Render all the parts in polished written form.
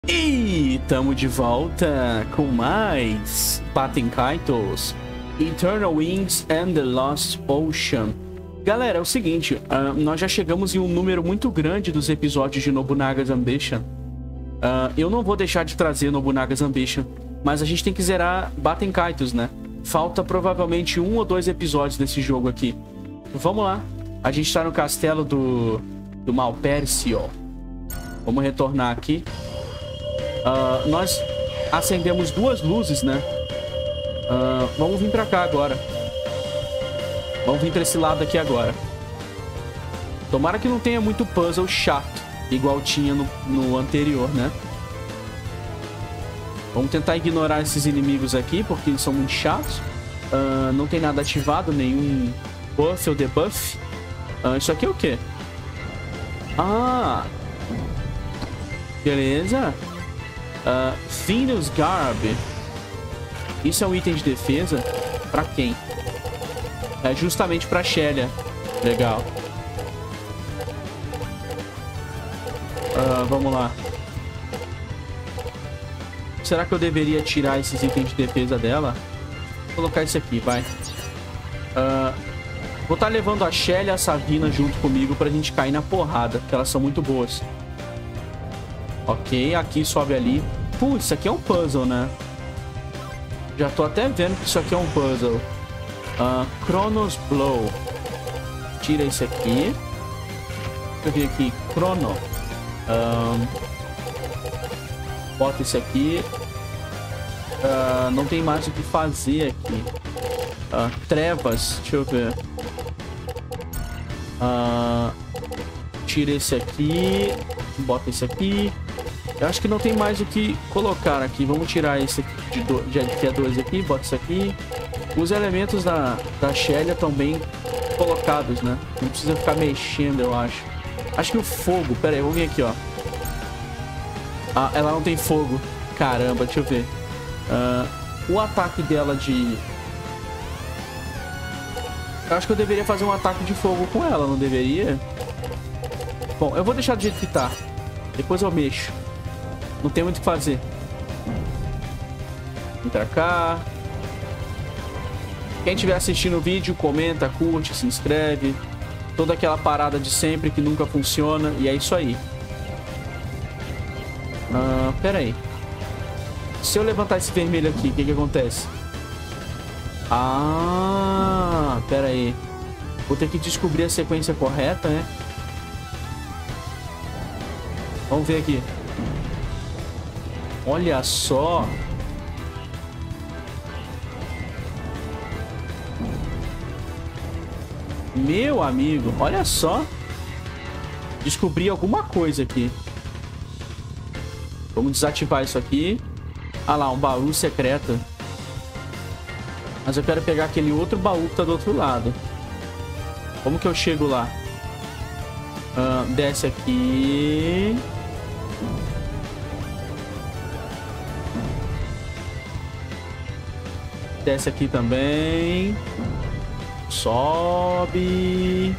E tamo de volta com mais Baten Kaitos, Eternal Wings and the Lost Ocean. Galera, é o seguinte, nós já chegamos em um número muito grande dos episódios de Nobunaga's Ambition. Eu não vou deixar de trazer Nobunaga's Ambition, mas a gente tem que zerar Baten Kaitos, né? Falta provavelmente 1 ou 2 episódios desse jogo aqui. Vamos lá. A gente tá no castelo do Malpércio. Vamos retornar aqui. Nós acendemos 2 luzes, né? Vamos vir pra cá agora. Vamos vir pra esse lado aqui agora. Tomara que não tenha muito puzzle chato, igual tinha no anterior, né? Vamos tentar ignorar esses inimigos aqui, porque eles são muito chatos. Não tem nada ativado, nenhum buff ou debuff. Isso aqui é o quê? Beleza. Venus Garb. Isso é um item de defesa. Pra quem? É justamente pra Shelia. Legal. Vamos lá. Será que eu deveria tirar esses itens de defesa dela? Vou colocar esse aqui, vai. Vou estar levando a Shelia e a Savina junto comigo pra gente cair na porrada, porque elas são muito boas. Ok, aqui sobe ali. Putz, isso aqui é um puzzle, né? Já tô até vendo que isso aqui é um puzzle. Chronos Blow. Tira esse aqui. Deixa eu ver aqui. Chrono. Bota esse aqui. Não tem mais o que fazer aqui. Trevas. Deixa eu ver. Tira esse aqui. Bota esse aqui. Eu acho que não tem mais o que colocar aqui. Vamos tirar esse aqui que é 2 aqui. Bota isso aqui. Os elementos da Shelia estão bem colocados, né? Não precisa ficar mexendo, eu acho. Acho que o fogo... Pera aí, vamos vir aqui, ó. Ela não tem fogo. Caramba, deixa eu ver. O ataque dela de... Eu acho que eu deveria fazer um ataque de fogo com ela, não deveria? Bom, eu vou deixar do jeito que tá. Depois eu mexo. Não tem muito o que fazer. Vem pra cá. Quem estiver assistindo o vídeo, comenta, curte, se inscreve. Toda aquela parada de sempre que nunca funciona. E é isso aí. Pera aí. Se eu levantar esse vermelho aqui, o que acontece? Pera aí. Vou ter que descobrir a sequência correta, né? Vamos ver aqui. Olha só. Meu amigo, olha só. Descobri alguma coisa aqui. Vamos desativar isso aqui. Lá, um baú secreto. Mas eu quero pegar aquele outro baú que tá do outro lado. Como que eu chego lá? Desce aqui. Desce aqui também. Sobe.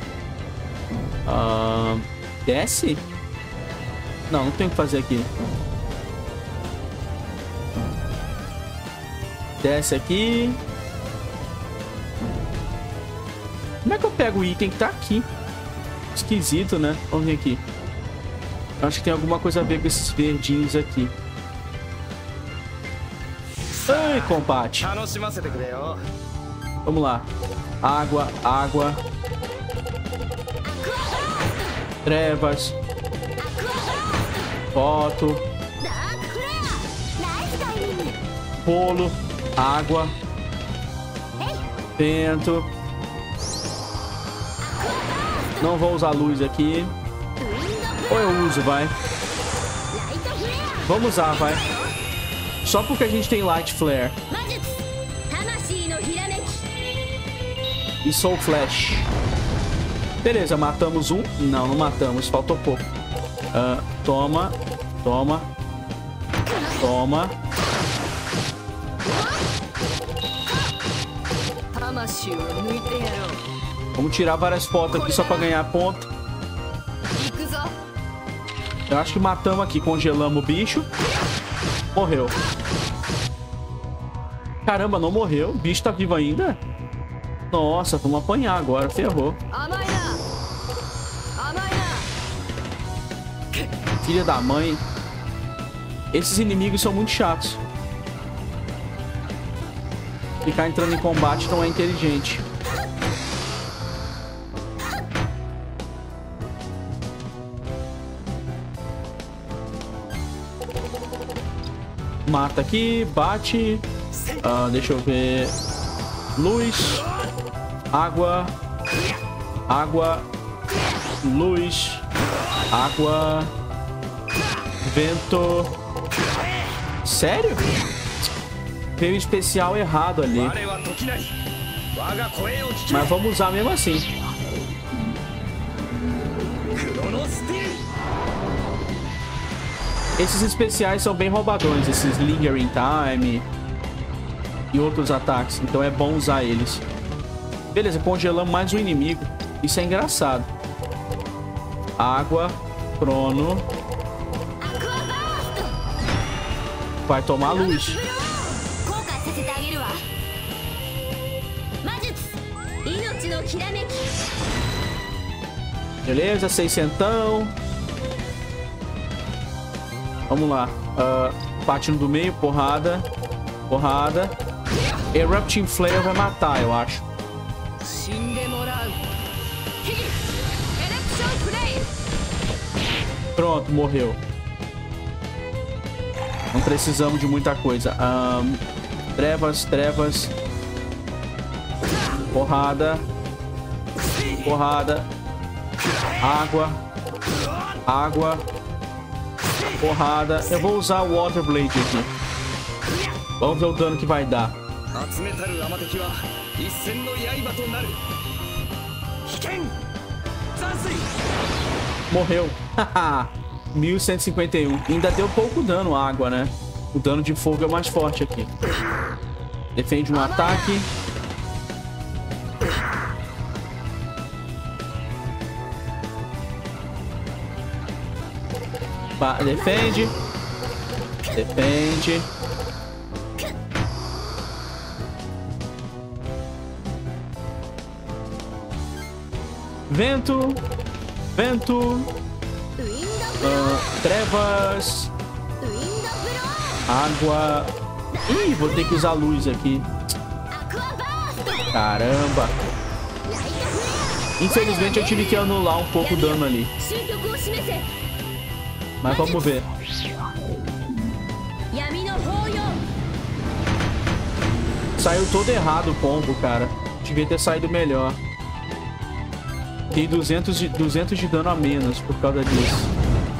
Desce? Não tem o que fazer aqui. Desce aqui. Como é que eu pego o item que tá aqui? Esquisito, né? Vamos ver aqui. Acho que tem alguma coisa a ver com esses verdinhos aqui. Ei, combate. Vamos lá. Água, água. Trevas. Foto. Bolo. Água. Vento. Não vou usar luz aqui. Ou eu uso, vai. Vamos usar, vai. Só porque a gente tem Light Flare. E Soul Flash. Beleza, matamos um. Não, não matamos. Faltou pouco. Toma. Toma. Toma. Vamos tirar várias fotos aqui só pra ganhar ponto. Eu acho que matamos aqui. Congelamos o bicho. Morreu. Caramba, não morreu. O bicho tá vivo ainda? Nossa, vamos apanhar agora. Ferrou. Filha da mãe. Esses inimigos são muito chatos. Ficar entrando em combate não é inteligente. Mata aqui, bate. Deixa eu ver. Luz. Água. Água. Luz. Água. Vento. Sério? Veio especial errado ali. Mas vamos usar mesmo assim. Esses especiais são bem roubadões. Esses Lingering Time e outros ataques. Então é bom usar eles. Beleza, congelamos mais um inimigo. Isso é engraçado. Água. Crono. Vai tomar luz. Beleza, 600. Vamos lá. Bate no do meio, porrada. Porrada. Erupting Flare vai matar, eu acho. Pronto, morreu. Não precisamos de muita coisa. Trevas, trevas. Porrada. Porrada. Água. Água. Porrada. Eu vou usar o Water Blade aqui. Vamos ver o dano que vai dar. Morreu. 1151. Ainda deu pouco dano a água, né? O dano de fogo é mais forte aqui. Defende um ataque. Defende. Defende. Vento. Vento. Trevas. Água. Ih, vou ter que usar luz aqui. Caramba. Infelizmente eu tive que anular um pouco o dano ali. Mas vamos ver. Saiu todo errado o combo, cara. Devia ter saído melhor. Tem 200 de dano a menos por causa disso.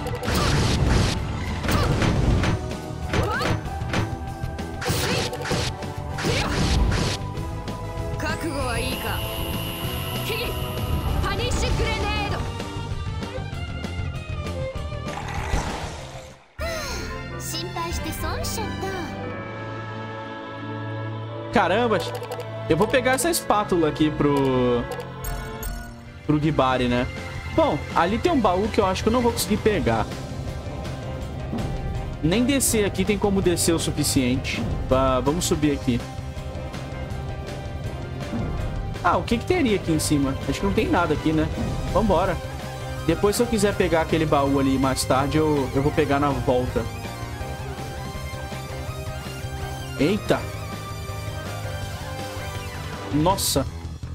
Caramba, eu vou pegar essa espátula aqui pro Gibari, né? Bom, ali tem um baú que eu acho que eu não vou conseguir pegar. Nem descer aqui tem como descer o suficiente. Vamos subir aqui. Ah, o que teria aqui em cima? Acho que não tem nada aqui, né? Vambora. Depois, se eu quiser pegar aquele baú ali mais tarde, eu vou pegar na volta. Eita! Nossa!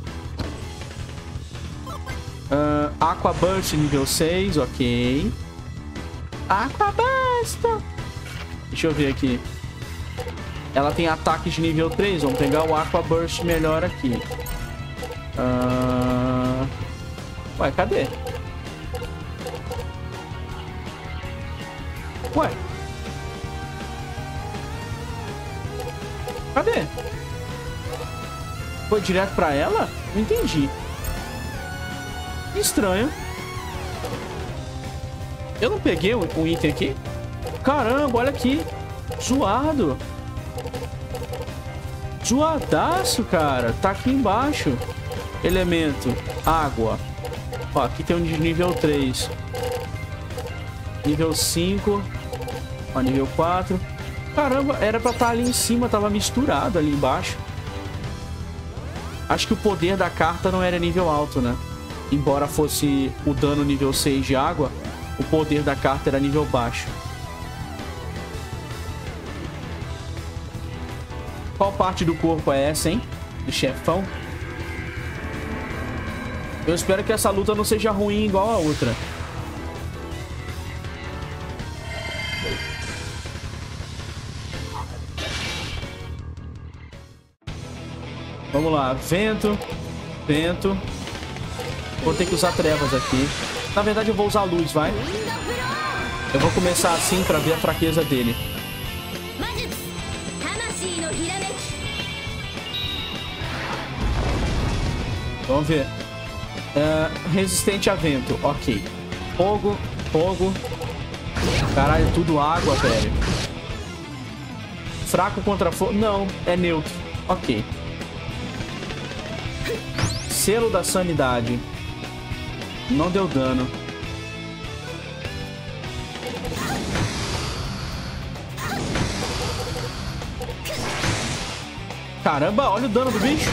Aqua Burst nível 6, ok. Aqua Burst! Deixa eu ver aqui. Ela tem ataque de nível 3. Vamos pegar o Aqua Burst melhor aqui. Ué, cadê? Ué? Cadê? Foi direto pra ela? Não entendi. Estranho. Eu não peguei um item aqui? Caramba, olha aqui. Zoado. Zoadaço, cara. Tá aqui embaixo. Elemento. Água. Ó, aqui tem um de nível 3. Nível 5. Ó, nível 4. Caramba, era pra estar ali em cima. Tava misturado ali embaixo. Acho que o poder da carta não era nível alto, né? Embora fosse o dano nível 6 de água, o poder da carta era nível baixo. Qual parte do corpo é essa, hein? Do chefão? Eu espero que essa luta não seja ruim igual a outra. Vamos lá. Vento. Vento. Vou ter que usar trevas aqui. Na verdade, eu vou usar luz, vai. Eu vou começar assim pra ver a fraqueza dele. Vamos ver. Resistente a vento. Ok. Fogo. Fogo. Caralho, tudo água, velho. Fraco contra fogo. Não, é neutro. Ok. Selo da sanidade. Não deu dano. Caramba, olha o dano do bicho.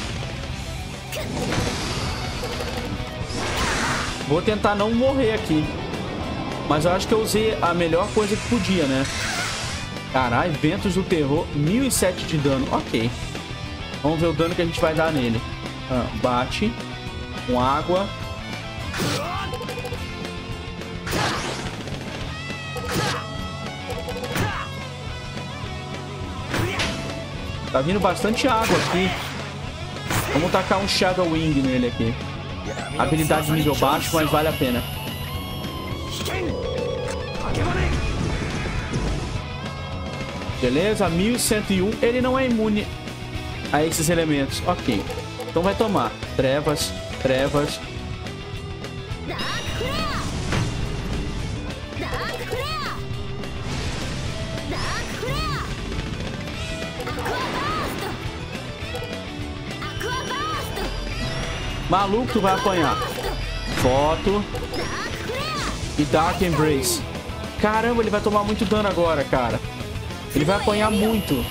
Vou tentar não morrer aqui. Mas eu acho que eu usei a melhor coisa que podia, né? Caralho, ventos do terror. 1007 de dano. Ok. Vamos ver o dano que a gente vai dar nele. Bate. Com água. Tá vindo bastante água aqui. Vamos tacar um Shadow Wing nele aqui. Habilidade nível baixo, mas vale a pena. Beleza, 1101. Ele não é imune a esses elementos. Ok. Então vai tomar. Trevas, trevas. Maluco, tu vai apanhar. Foto. E Dark Embrace. Caramba, ele vai tomar muito dano agora, cara. Ele vai apanhar muito.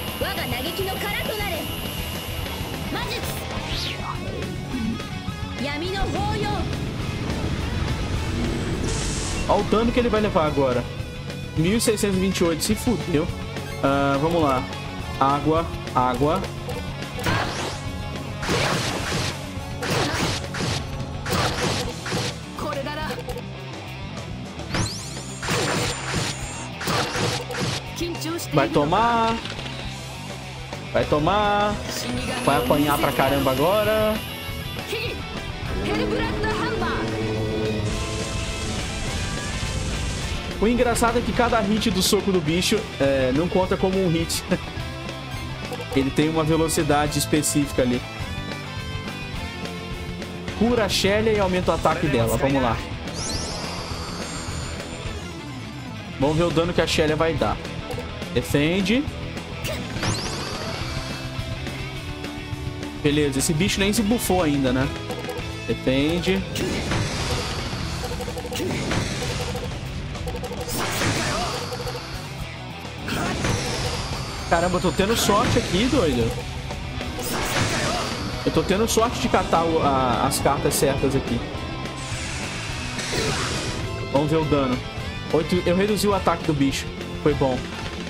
Olha o dano que ele vai levar agora. 1628, se fudeu. Vamos lá. Água, água. Vai tomar. Vai tomar. Vai apanhar pra caramba agora. O engraçado é que cada hit do soco do bicho não conta como um hit. Ele tem uma velocidade específica ali. Cura a Shelia e aumenta o ataque dela. Vamos lá. Vamos ver o dano que a Shelia vai dar. Defende. Beleza, esse bicho nem se bufou ainda, né? Defende. Caramba, eu tô tendo sorte aqui, doido. Eu tô tendo sorte de catar as cartas certas aqui. Vamos ver o dano. 8, eu reduzi o ataque do bicho. Foi bom.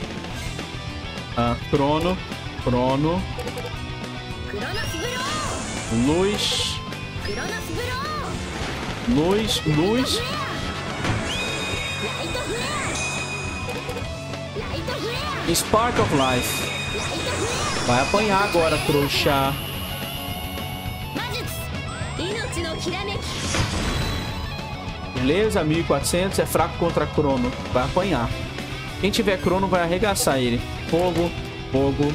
Crono. Crono. Luz. Luz. Luz. Spark of Life. Vai apanhar agora, trouxa. Beleza, 1400. É fraco contra Crono. Vai apanhar. Quem tiver Crono vai arregaçar ele. Fogo. Fogo.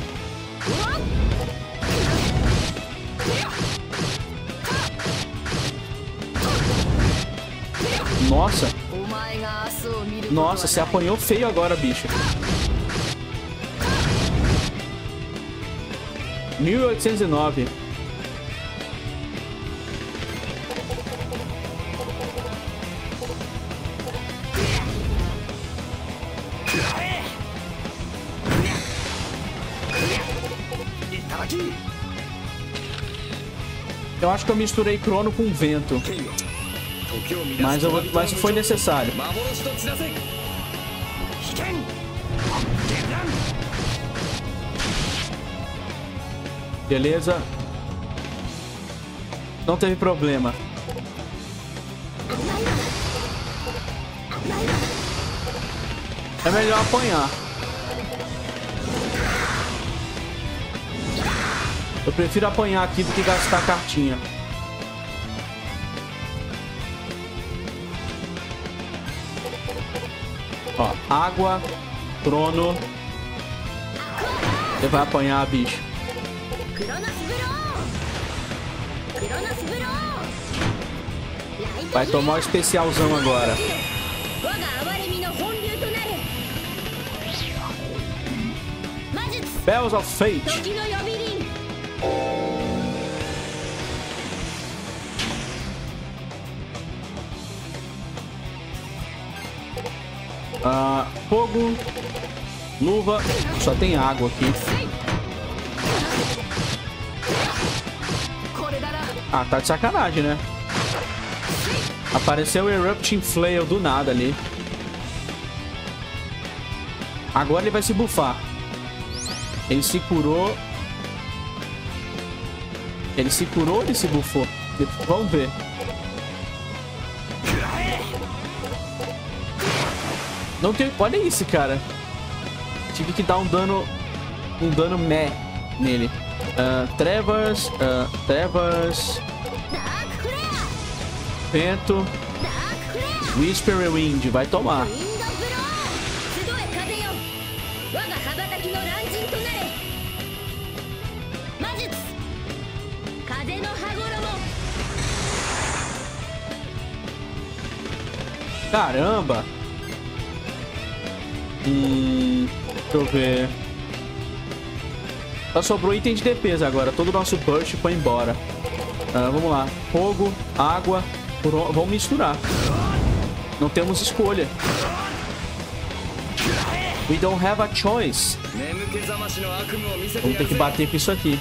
Nossa. Nossa, você apanhou feio agora, bicho. 1809. Eu acho que eu misturei crono com vento. Mas foi necessário. Beleza. Não teve problema. É melhor apanhar. Eu prefiro apanhar aqui do que gastar a cartinha. Ó, água, crono. Você vai apanhar, bicho. Vai tomar o especialzão agora. Bells of Fate. Fogo, luva, só tem água aqui. Ah, tá de sacanagem, né? Apareceu o Erupting Flail do nada ali. Agora ele vai se buffar. Ele se curou. Ele se curou ou ele se buffou? Vamos ver. Não tem... Olha isso, cara. Tive que dar um dano meh nele. Trevas. Vento. Whisper Wind. Vai tomar. Caramba. Deixa eu ver. Só sobrou item de defesa agora. Todo o nosso burst foi embora. Vamos lá. Fogo, água. Vamos misturar. Não temos escolha. We don't have a choice. Vamos ter que bater com isso aqui.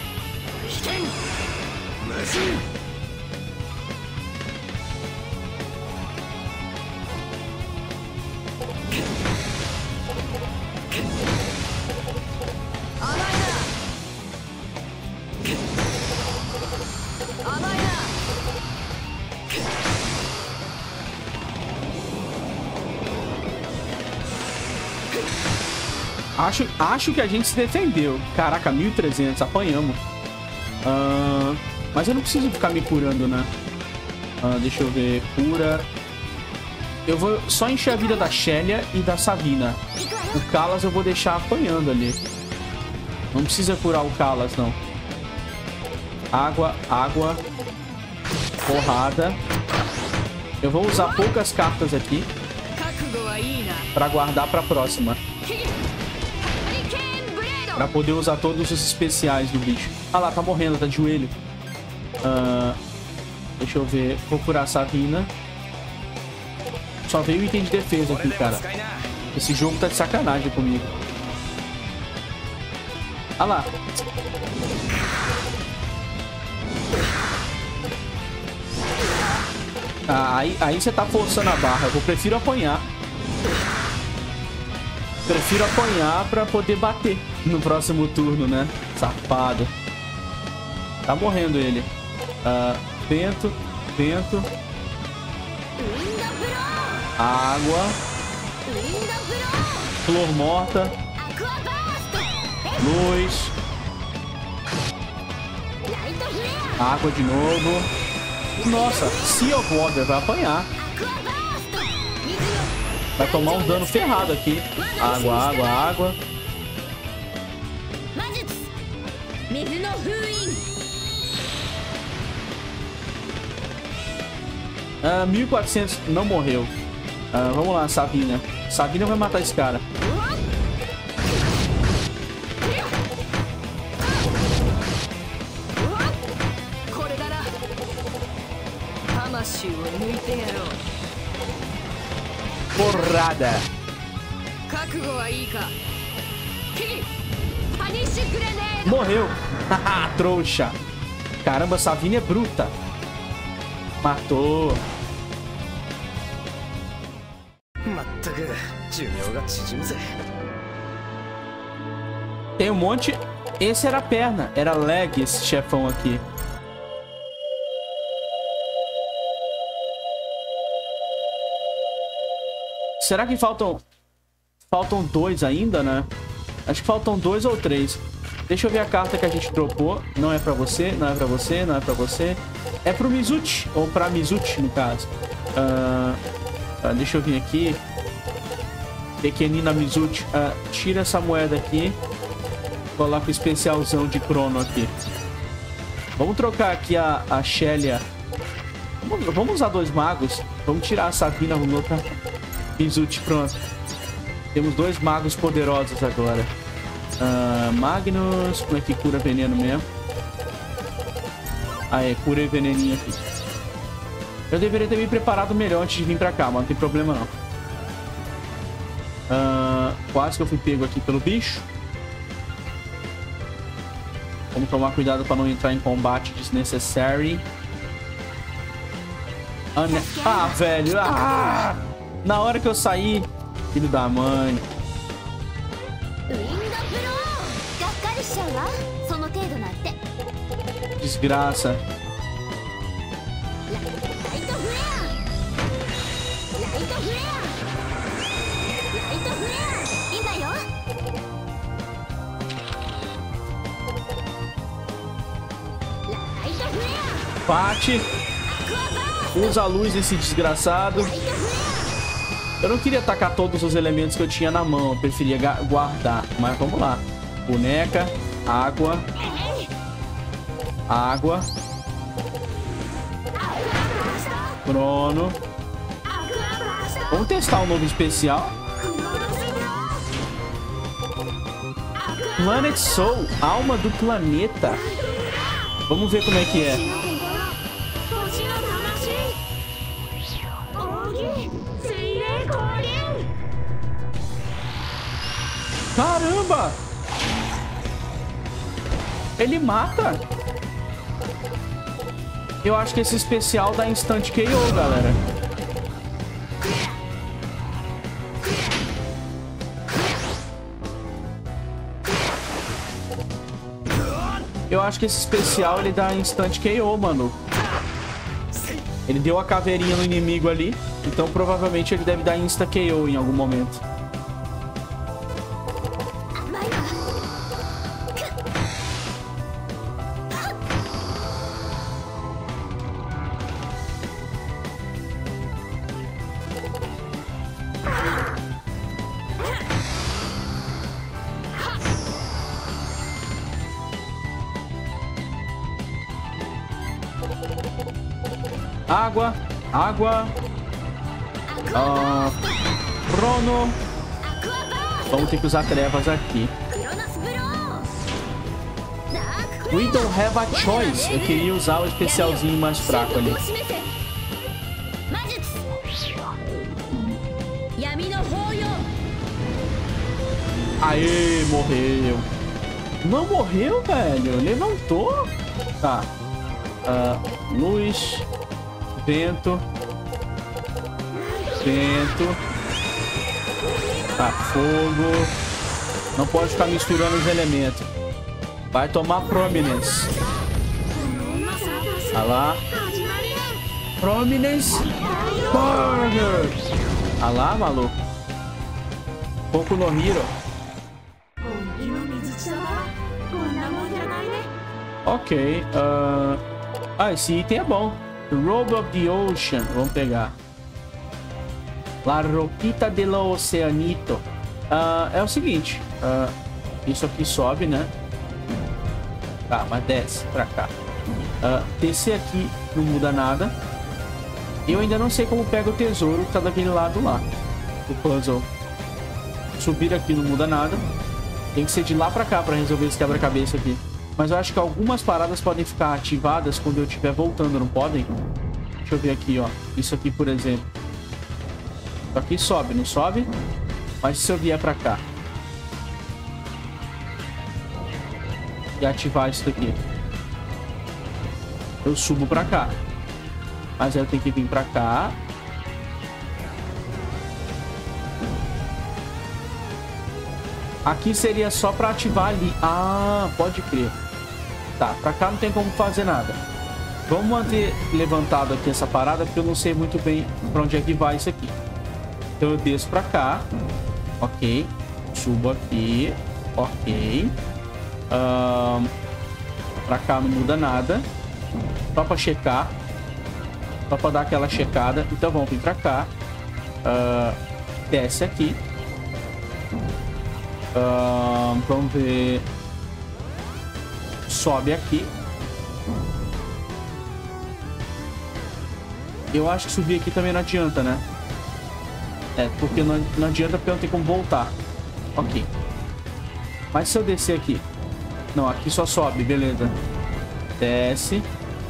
Acho que a gente se defendeu. Caraca, 1300, apanhamos. Mas eu não preciso ficar me curando, né? Deixa eu ver. Cura. Eu vou só encher a vida da Shelia e da Sabina. O Kalas eu vou deixar apanhando ali. Não precisa curar o Kalas, não. Água, água. Porrada. Eu vou usar poucas cartas aqui pra guardar pra próxima. Pra poder usar todos os especiais do bicho. Ah lá, tá morrendo, tá de joelho. Deixa eu ver. Vou curar a Sabina. Só veio item de defesa aqui, cara. Esse jogo tá de sacanagem comigo. Ah lá. Aí você tá forçando a barra. Eu prefiro apanhar. Prefiro apanhar pra poder bater no próximo turno, né? Safado. Tá morrendo ele. Vento. Vento. Água. Flor morta. Luz. Água de novo. Nossa, Sea of Water vai apanhar. Vai tomar um dano ferrado aqui. Água, água, água. 1400 não morreu. Vamos lá, Sabina. Sabina vai matar esse cara. Porrada. Morreu. Haha, trouxa. Caramba, Savine é bruta. Matou. Tem um monte... Esse era a perna. Era leg esse chefão aqui. Será que faltam... Faltam 2 ainda, né? Acho que faltam 2 ou 3. Deixa eu ver a carta que a gente dropou. Não é pra você, não é pra você, não é pra você. É pro Mizuchi. Ou pra Mizuchi, no caso. Deixa eu vir aqui. Pequenina Mizuchi. Tira essa moeda aqui. Coloca o especialzão de Crono aqui. Vamos trocar aqui a Shelia. Vamos usar 2 magos. Vamos tirar a Savina, vamos colocar Mizuchi, pronto. Temos 2 magos poderosos agora. Magnus, como é que cura veneno mesmo? Cura veneninho aqui. Eu deveria ter me preparado melhor antes de vir pra cá, mas não tem problema não. Quase que eu fui pego aqui pelo bicho. Vamos tomar cuidado para não entrar em combate desnecessário. Velho. Na hora que eu saí, filho da mãe. Desgraça. Bate. Usa a luz desse desgraçado. Eu não queria atacar todos os elementos que eu tinha na mão. Eu preferia guardar. Mas vamos lá. Boneca. Água. Água. Crono. Vamos testar um novo especial. Planet Soul. Alma do planeta. Vamos ver como é que é. Caramba! Ele mata? Eu acho que esse especial dá instant KO, galera. Eu acho que esse especial ele dá instant KO, mano. Ele deu a caveirinha no inimigo ali. Então provavelmente ele deve dar insta KO em algum momento. Água, água. Crono. Vamos ter que usar trevas aqui. We don't have a choice. Eu queria usar o especialzinho mais fraco ali. Aê, morreu. Não morreu, velho. Levantou. Tá. Luz. Vento. Vento. Tá, fogo. Não pode ficar misturando os elementos. Vai tomar Prominence. Olha lá. Prominence. Burger. Olha lá, maluco. Boku no Hero. Ok. Esse item é bom. Robe of the Ocean. Vamos pegar. La Ropita de lo Oceanito. É o seguinte. Isso aqui sobe, né? Tá, mas desce pra cá. Descer aqui não muda nada. Eu ainda não sei como pega o tesouro que tá daquele lado lá. O puzzle. Subir aqui não muda nada. Tem que ser de lá pra cá pra resolver esse quebra-cabeça aqui. Mas eu acho que algumas paradas podem ficar ativadas quando eu estiver voltando, não podem? Deixa eu ver aqui, ó. Isso aqui, por exemplo. Isso aqui sobe, não sobe? Mas se eu vier pra cá? e ativar isso daqui. Eu subo pra cá. Mas aí eu tenho que vir pra cá. Aqui seria só pra ativar ali. Ah, pode crer. Tá, pra cá não tem como fazer nada. Vamos manter levantado aqui essa parada, porque eu não sei muito bem pra onde é que vai isso aqui. Então eu desço pra cá. Ok. Subo aqui. Ok. Pra cá não muda nada. Só pra checar. Só pra dar aquela checada. Então vamos vir pra cá. Desce aqui. Vamos ver. Sobe aqui. Eu acho que subir aqui também não adianta, né? É, porque não adianta porque não tem como voltar. Ok. Mas se eu descer aqui... Não, aqui só sobe, beleza. Desce.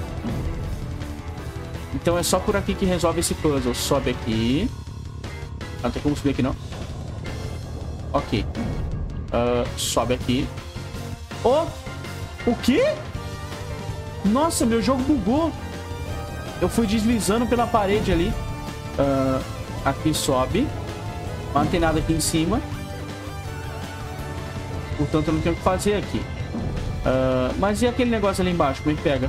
Então é só por aqui que resolve esse puzzle. Sobe aqui. Não tem como subir aqui, não. Ok. Sobe aqui. Oh! O quê? Nossa, meu jogo bugou. Eu fui deslizando pela parede ali. Aqui sobe. Mas não tem nada aqui em cima. Portanto, eu não tenho o que fazer aqui. Mas e aquele negócio ali embaixo? Como é que pega?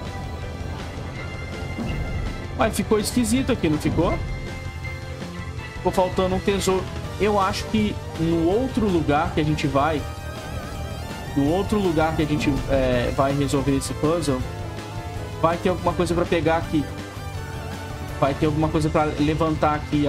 Ué, ficou esquisito aqui, não ficou? Ficou faltando um tesouro. Eu acho que no outro lugar que a gente vai... No outro lugar que a gente vai resolver esse puzzle... Vai ter alguma coisa pra pegar aqui. Vai ter alguma coisa pra levantar aqui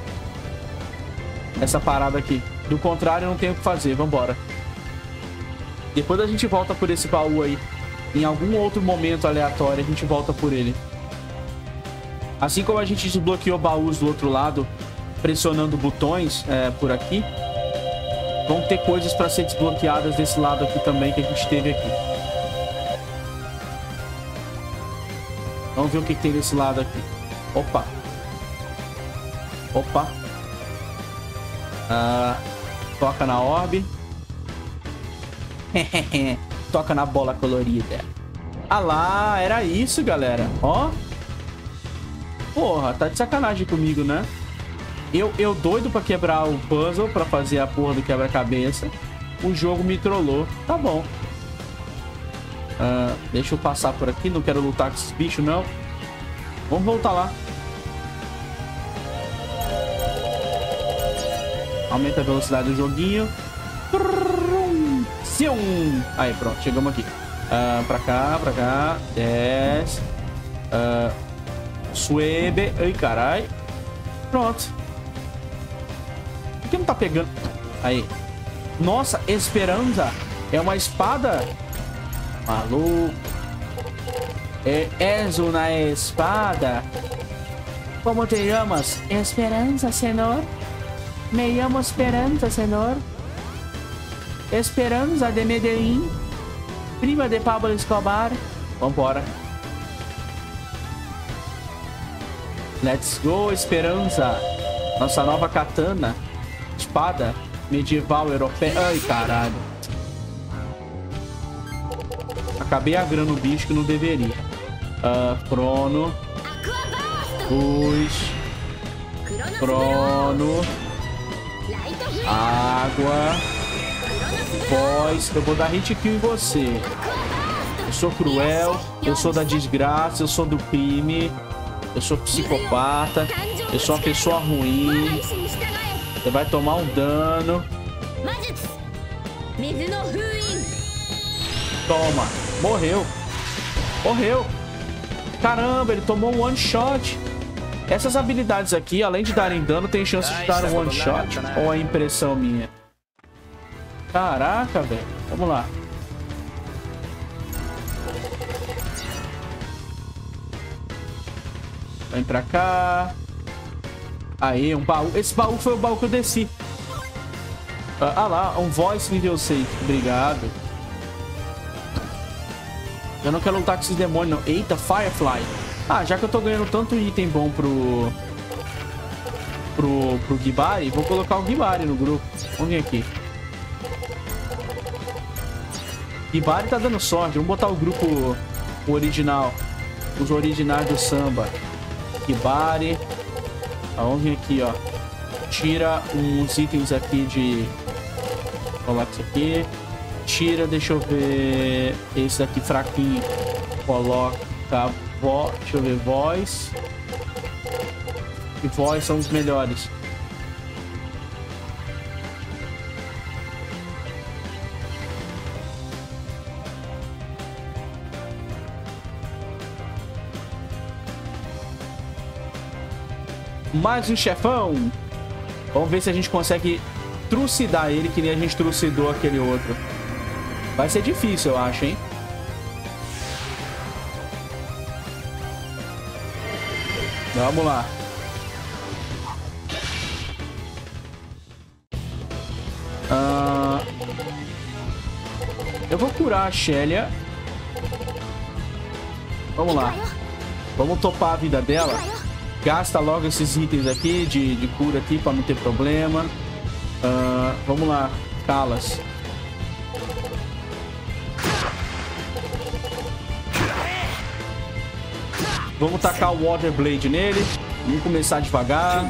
essa parada aqui. Do contrário, eu não tenho o que fazer. Vambora. Depois a gente volta por esse baú aí. Em algum outro momento aleatório, a gente volta por ele. Assim como a gente desbloqueou baús do outro lado, pressionando botões por aqui, vão ter coisas pra ser desbloqueadas desse lado aqui também que a gente teve aqui. Vamos ver o que tem desse lado aqui. Opa. Opa. Toca na orbe. Toca na bola colorida. Ah lá, era isso, galera. Ó. Porra, tá de sacanagem comigo, né? Eu doido pra quebrar o puzzle, pra fazer a porra do quebra-cabeça. O jogo me trollou. Tá bom. Deixa eu passar por aqui. Não quero lutar com esses bichos, não. Vamos voltar lá. Aumenta a velocidade do joguinho. Aí, pronto. Chegamos aqui. Pra cá. Desce. Suebe. Ai, carai. Pronto. Por que não tá pegando? Aí. Nossa, Esperança. É uma espada? Maluco. És uma espada. Como te llamas? Esperança, senhor. Me llamo Esperança, senhor. Esperança de Medellín. Prima de Pablo Escobar. Vambora. Let's go, Esperança. Nossa nova katana. Espada medieval europeia. Ai, caralho. Acabei agrando o bicho que não deveria. Crono. Luz. Crono. Água. Voz. Eu vou dar hit kill em você. Eu sou cruel. Eu sou da desgraça. Eu sou do crime. Eu sou psicopata. Eu sou uma pessoa ruim. Você vai tomar um dano. Toma. Morreu. Morreu. Caramba, ele tomou um one shot. Essas habilidades aqui, além de darem dano, tem chance de dar um one shot. Ou é impressão minha? Caraca, velho. Vamos lá. Vem pra cá. Aí, um baú. Esse baú foi o baú que eu desci. Lá, um voice nível 6. Obrigado. Eu não quero lutar com esses demônios, não. Eita, Firefly. Já que eu tô ganhando tanto item bom pro Gibari, vou colocar o Gibari no grupo. Vamos vir aqui. Gibari tá dando sorte. Vamos botar o grupo original. Os originais do samba. Gibari. Vamos vir aqui, ó. Tira uns itens aqui de... Coloca isso aqui. Tira, deixa eu ver... Esse daqui fraquinho. Coloca... Deixa eu ver, voz. E voz são os melhores. Mais um chefão. Vamos ver se a gente consegue trucidar ele, que nem a gente trucidou aquele outro. Vai ser difícil, eu acho, hein? Vamos lá. Eu vou curar a Shelia. Vamos lá. Vamos topar a vida dela. Gasta logo esses itens aqui de cura aqui pra não ter problema. Vamos lá. Calas. Vamos tacar o Water Blade nele. Vamos começar devagar.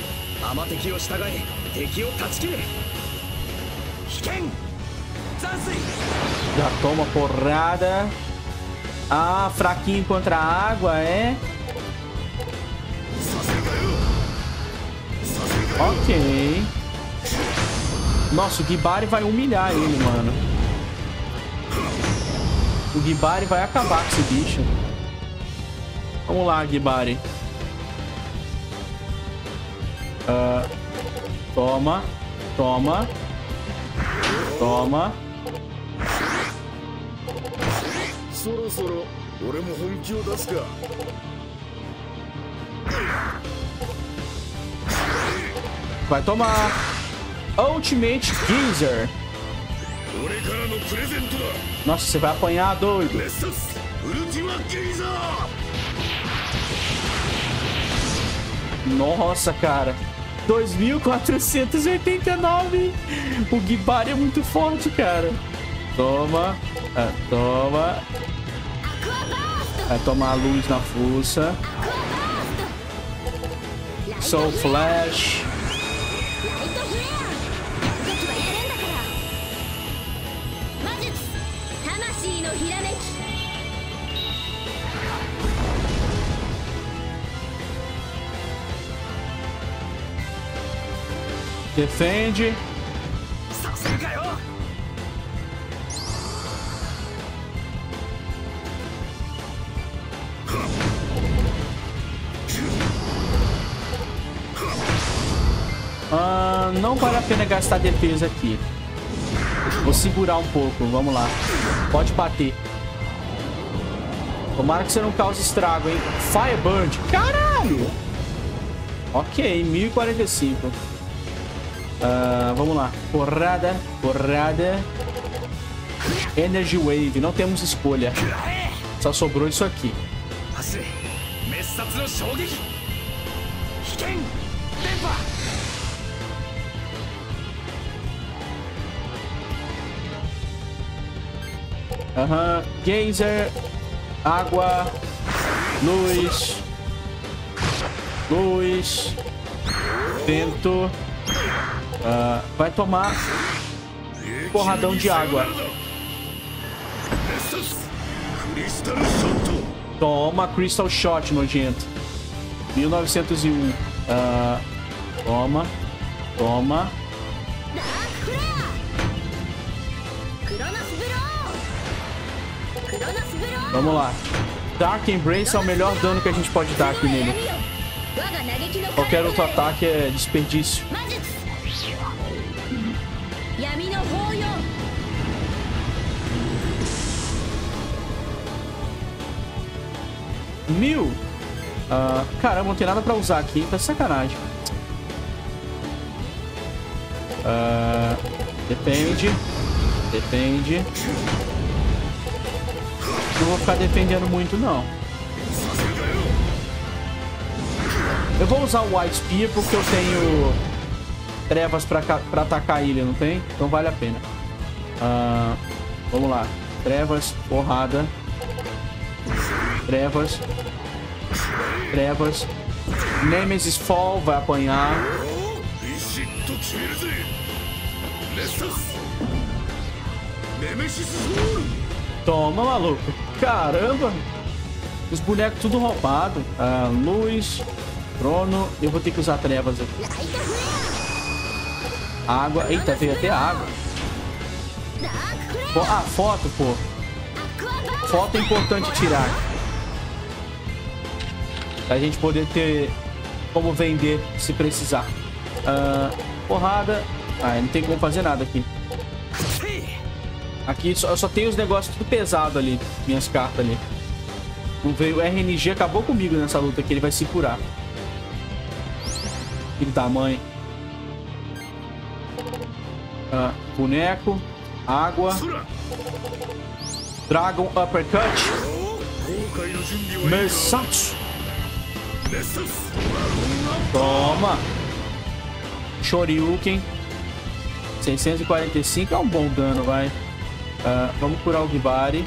Já toma porrada. Ah, fraquinho contra a água, é? Ok. Nossa, o Gibari vai humilhar ele, mano. O Gibari vai acabar com esse bicho. Vamos lá, Gibari. Toma. Toma. Toma. Vai tomar. Ultimate Geyser. Nossa, você vai apanhar, doido. Nossa, cara. 2.489. O Gibari é muito forte, cara. Toma. Toma. Vai tomar a luz na fuça. Soul Flash. Defende. Não vale a pena gastar defesa aqui. Vou segurar um pouco. Vamos lá. Pode bater. Tomara que você não cause estrago, hein? Firebird. Caralho! Ok, 1045. Vamos lá. Porrada. Porrada. Energy Wave. Não temos escolha. Só sobrou isso aqui. Geyser. Água. Luz. Luz. Vento. Vai tomar porradão de água. Toma Crystal Shot, nojento. 1901. Toma. Toma. Vamos lá. Dark Embrace é o melhor dano que a gente pode dar aqui nele. Qualquer outro ataque é desperdício. Mil. Caramba, não tem nada pra usar aqui. Tá sacanagem. Depende. Depende. Não vou ficar defendendo muito, não. Eu vou usar o White Spear porque eu tenho trevas pra atacar ele, não tem? Então vale a pena. Vamos lá. Trevas, porrada. Trevas. Trevas. Nemesis Fall, vai apanhar. Toma, maluco. Caramba. Os bonecos tudo roubado. Luz. Crono. Eu vou ter que usar trevas aqui. Água. Eita, veio até água. Foto, pô. Foto é importante tirar. Pra gente poder ter como vender se precisar. Porrada. Não tem como fazer nada aqui. Aqui eu só tenho os negócios tudo pesado ali. Minhas cartas ali. Não veio. O RNG acabou comigo nessa luta aqui. Ele vai se curar. Filho da mãe. Boneco. Água. Dragon Uppercut. Mersatsu. Toma. Shoryuken. 645 é um bom dano, vai. Vamos curar o Hibari.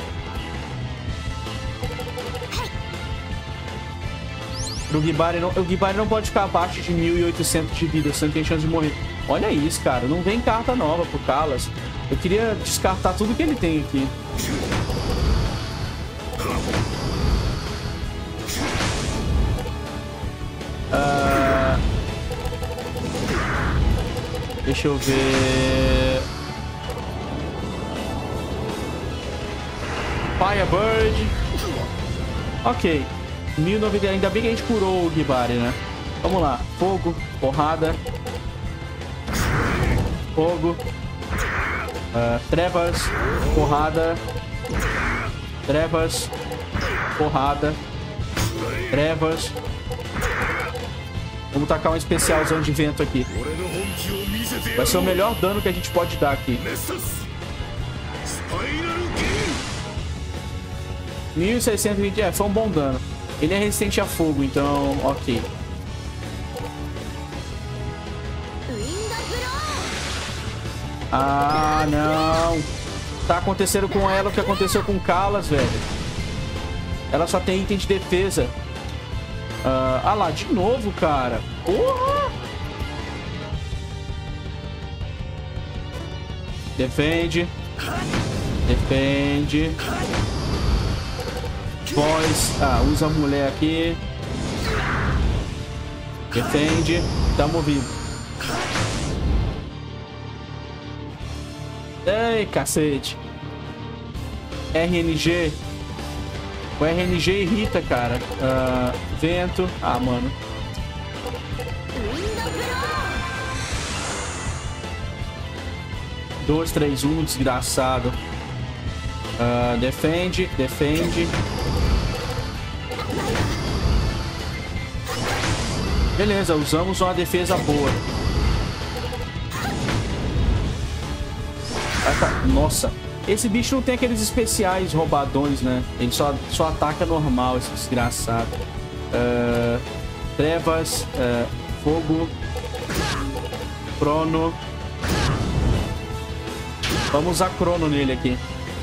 O Hibari não pode ficar abaixo de 1.800 de vida, você não tem chance de morrer. Olha isso, cara. Não vem carta nova pro Callas. Eu queria descartar tudo que ele tem aqui. Deixa eu ver. Firebird. Ok. 1090. Ainda bem que a gente curou o Hibari, né? Vamos lá. Fogo. Porrada. Fogo. Trevas. Porrada. Trevas. Porrada. Trevas. Vamos tacar um especialzão de vento aqui. Vai ser o melhor dano que a gente pode dar aqui. 1620. Foi um bom dano. Ele é resistente a fogo, então ok. Não. Tá acontecendo com ela o que aconteceu com Callas, velho. Ela só tem item de defesa. Lá, de novo, cara. Porra! Defende. Defende. Voz. Usa a mulher aqui. Defende. Tamo vivo. Ei, cacete. RNG. O RNG irrita, cara. Vento. Mano. Dois, três, um, desgraçado. Defende, defende. Beleza, usamos uma defesa boa. Nossa, esse bicho não tem aqueles especiais roubadões, né? Ele só ataca normal, esse desgraçado. Trevas, fogo, crono. Vamos usar crono nele aqui.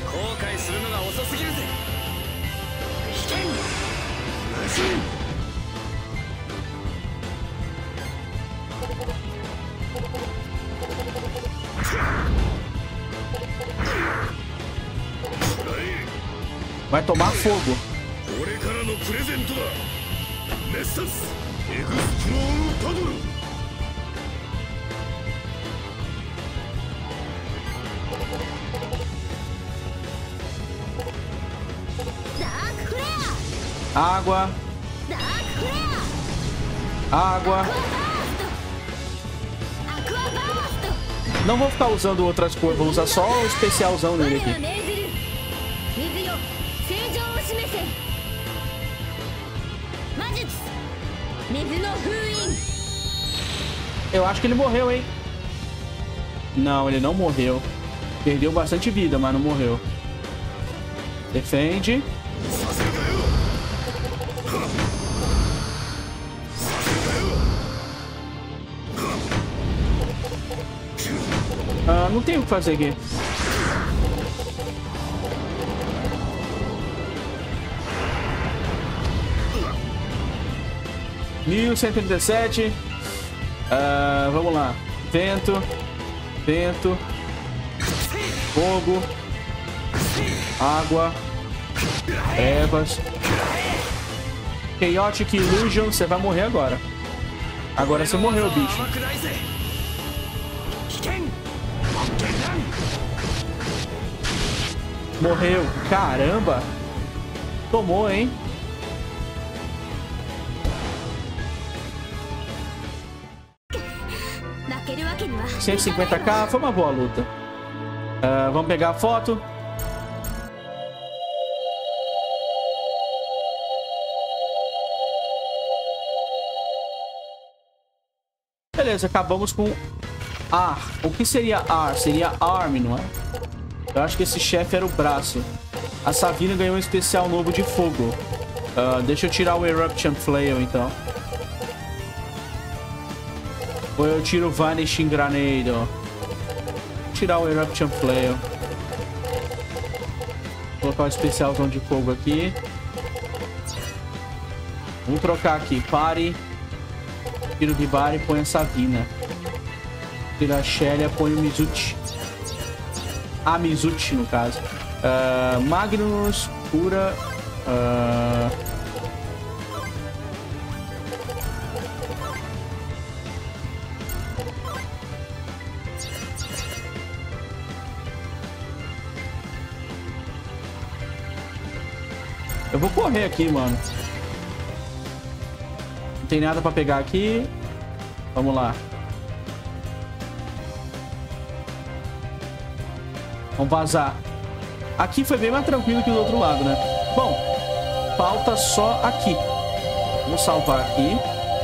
Vai tomar fogo. Água. Água. Não vou ficar usando outras cores, vou usar só o especialzão nele aqui. Eu acho que ele morreu, hein? Não, ele não morreu. Perdeu bastante vida, mas não morreu. Defende. Não tem o que fazer aqui. 1137. Vamos lá. Vento. Vento. Fogo. Água. Trevas. Chaotic Illusion. Você vai morrer agora. Agora você morreu, bicho. Morreu. Caramba. Tomou, hein? $150k. Foi uma boa luta. Vamos pegar a foto. Beleza, acabamos com AR. O que seria AR? Seria ARM, não é? Eu acho que esse chefe era o braço. A Savina ganhou um especial novo de fogo. Deixa eu tirar o Eruption Flail, então. Ou eu tiro o Vanishing Grenade. Vou tirar o Eruption Flail. Vou colocar o especialzão de fogo aqui. Vamos trocar aqui. Pare. Tiro de Bari, põe a Savina. Tira a Shelia, põe o Mizuchi. A Mizuchi, no caso. Magnus, cura. Eu vou correr aqui, mano. Não tem nada pra pegar aqui. Vamos lá. Vamos vazar. Aqui foi bem mais tranquilo que do outro lado, né? Bom, falta só aqui. Vamos salvar aqui.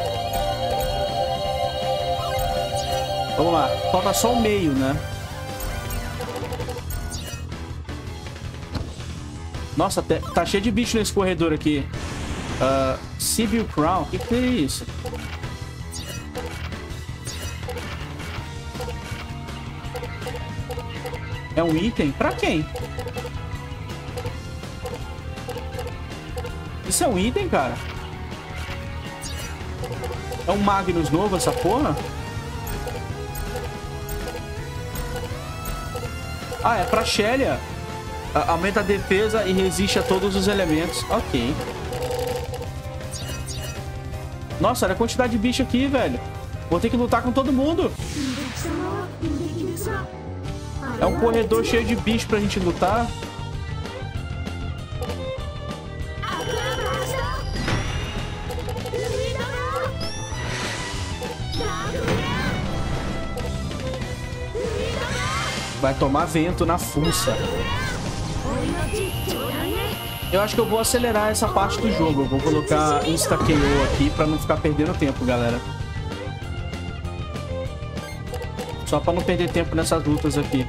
Vamos lá. Falta só o meio, né? Nossa, tá cheio de bicho nesse corredor aqui. Sibyl Crown. O que é isso? É um item? Pra quem? Isso é um item, cara? É um Magnus novo essa porra? Ah, é pra Shelia. Aumenta a defesa e resiste a todos os elementos. Ok. Nossa, olha a quantidade de bicho aqui, velho. Vou ter que lutar com todo mundo. É um corredor cheio de bicho pra gente lutar. Vai tomar vento na fuça. Eu acho que eu vou acelerar essa parte do jogo. Eu vou colocar Insta-KO aqui pra não ficar perdendo tempo, galera. Só pra não perder tempo nessas lutas aqui.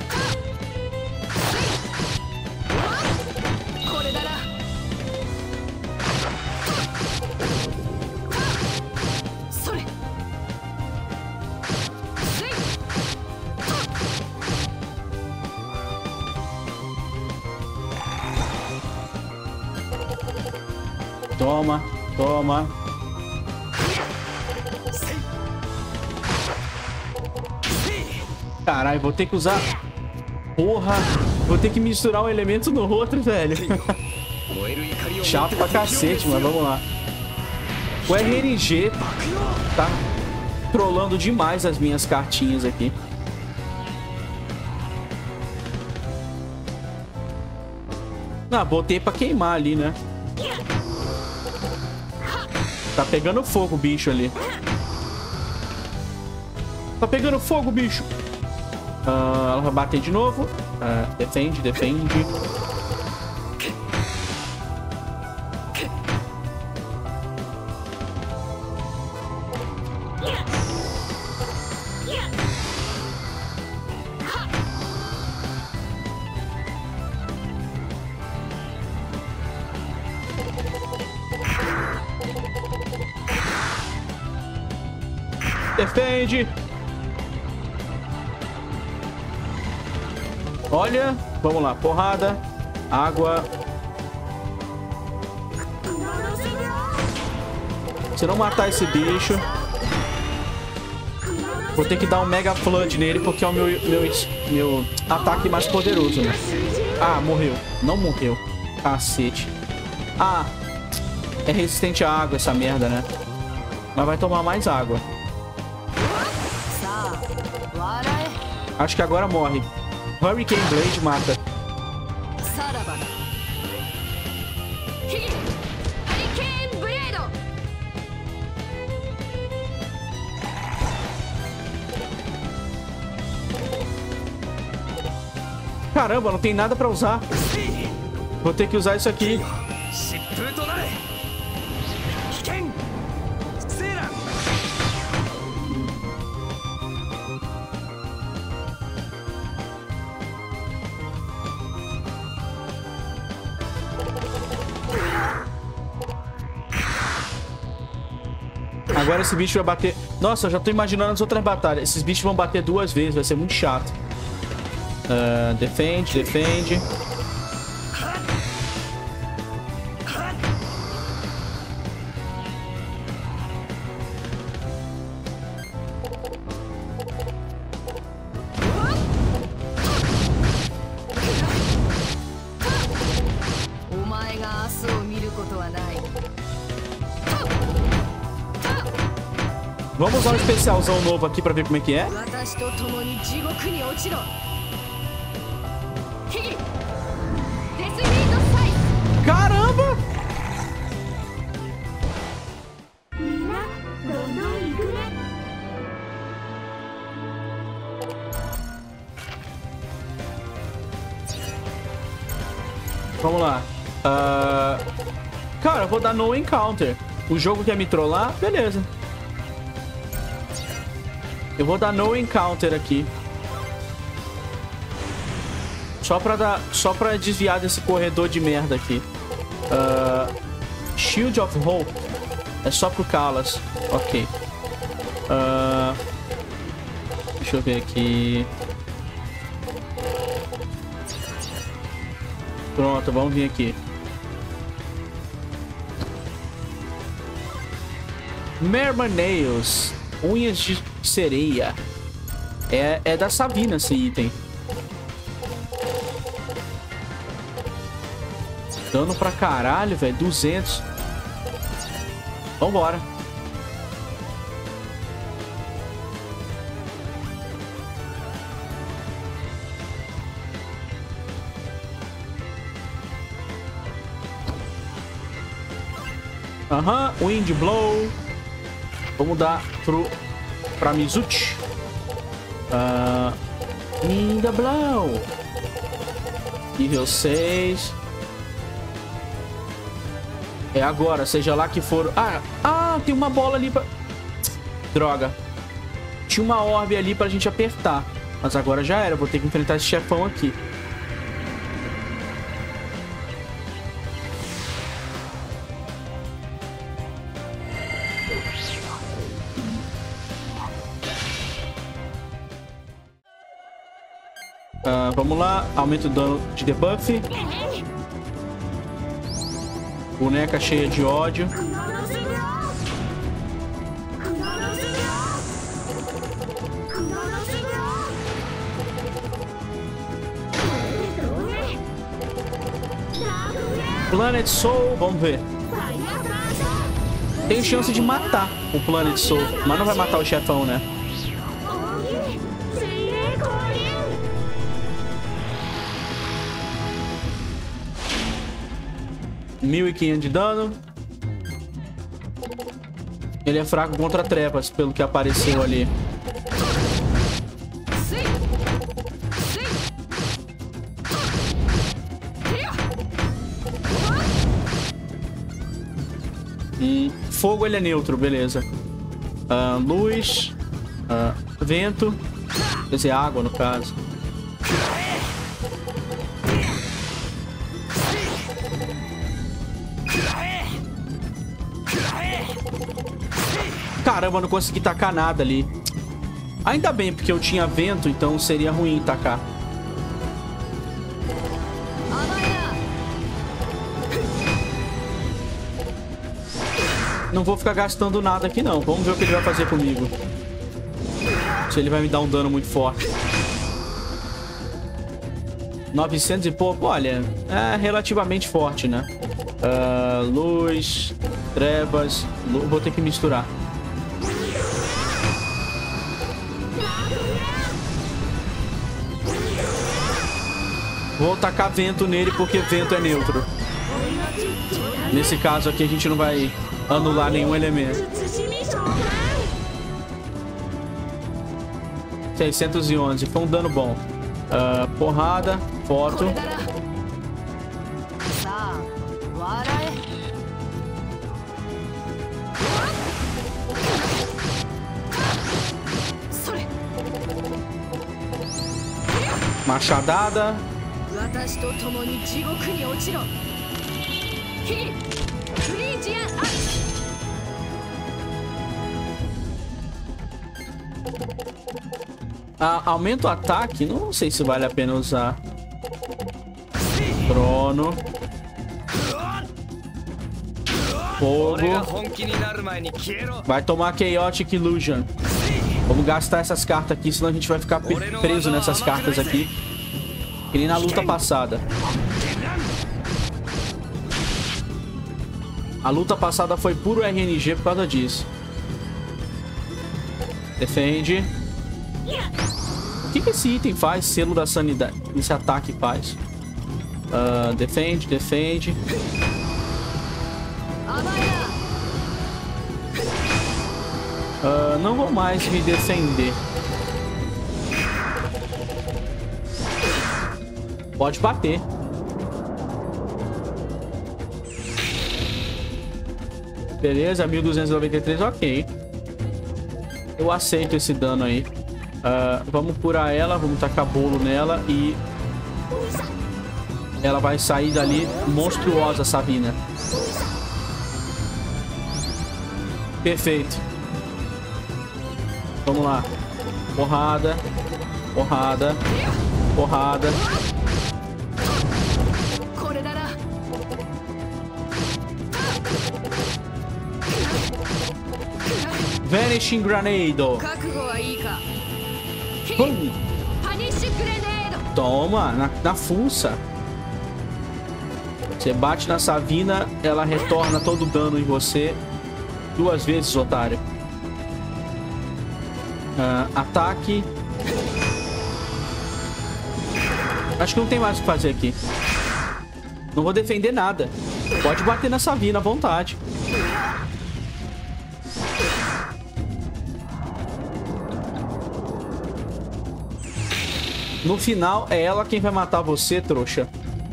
Toma, toma. Caralho, vou ter que usar... Porra, vou ter que misturar um elemento no outro, velho. Chato pra cacete, mas vamos lá. O RNG tá trollando demais as minhas cartinhas aqui. Ah, botei pra queimar ali, né? Tá pegando fogo o bicho ali. Tá pegando fogo, bicho. Ela vai bater de novo. Defende, defende. Defende. Olha, vamos lá, porrada, água. Se não matar esse bicho... Vou ter que dar um Mega Flood nele, porque é o meu ataque mais poderoso, né? Ah, morreu. Não morreu. Cacete. Ah, é resistente à água essa merda, né? Mas vai tomar mais água. Acho que agora morre. Hurricane Blade mata. Caramba, não tem nada pra usar. Vou ter que usar isso aqui. Agora esse bicho vai bater... Nossa, eu já tô imaginando as outras batalhas. Esses bichos vão bater 2 vezes, vai ser muito chato. Defende, defende. Vamos usar um especialzão novo aqui pra ver como é que é. Caramba! Vamos lá. Cara, eu vou dar no encounter. O jogo quer me trollar? Beleza. Eu vou dar no encounter aqui. Só pra desviar desse corredor de merda aqui. Shield of Hope. É só pro Kalas. Ok. Deixa eu ver aqui. Pronto, vamos vir aqui. Merman Nails. Unhas de sereia. É da Sabina esse item. Dano pra caralho, velho. 200. Vambora. Aham, Wind Blow. Vamos dar pra Mizuchi. Wind Blow. Nível 6. É agora, seja lá que for... tem uma bola ali pra... Droga. Tinha uma orbe ali pra gente apertar. Mas agora já era, vou ter que enfrentar esse chefão aqui. Vamos lá, aumenta o dano de debuff. Boneca cheia de ódio. Planet Soul, vamos ver. Tem chance de matar o Planet Soul, mas não vai matar o chefão, né? $1.500 de dano. Ele é fraco contra trepas, pelo que apareceu ali. Fogo ele é neutro, beleza. Luz. Vento. Quer dizer, água no caso. Caramba, eu não consegui tacar nada ali. Ainda bem, porque eu tinha vento, então seria ruim tacar. Não vou ficar gastando nada aqui, não. Vamos ver o que ele vai fazer comigo. Se ele vai me dar um dano muito forte. 900 e pouco. Olha, é relativamente forte, né? Luz, trevas... Vou ter que misturar. Vou tacar vento nele porque vento é neutro. Nesse caso aqui a gente não vai anular nenhum elemento. 611, foi um dano bom. Porrada, foto. Machadada. Aumenta o ataque? Não sei se vale a pena usar. Trono. Fogo. Vai tomar Chaotic Illusion. Vamos gastar essas cartas aqui, senão a gente vai ficar preso nessas cartas aqui. Que nem na luta passada. A luta passada foi puro RNG por causa disso. Defende. O que esse item faz? Selo da sanidade. Esse ataque faz. Defende, defende. Não vou mais me defender. Pode bater. Beleza, 1293, ok. Eu aceito esse dano aí. Vamos curar ela, vamos tacar bolo nela e... ela vai sair dali monstruosa, Sabina. Perfeito. Vamos lá. Porrada. Porrada. Porrada. Vanishing Grenade. Toma, na fuça. Você bate na Sabina, ela retorna todo o dano em você 2 vezes, otário. Ataque. Acho que não tem mais o que fazer aqui. Não vou defender nada. Pode bater na Sabina à vontade. No final, é ela quem vai matar você, trouxa.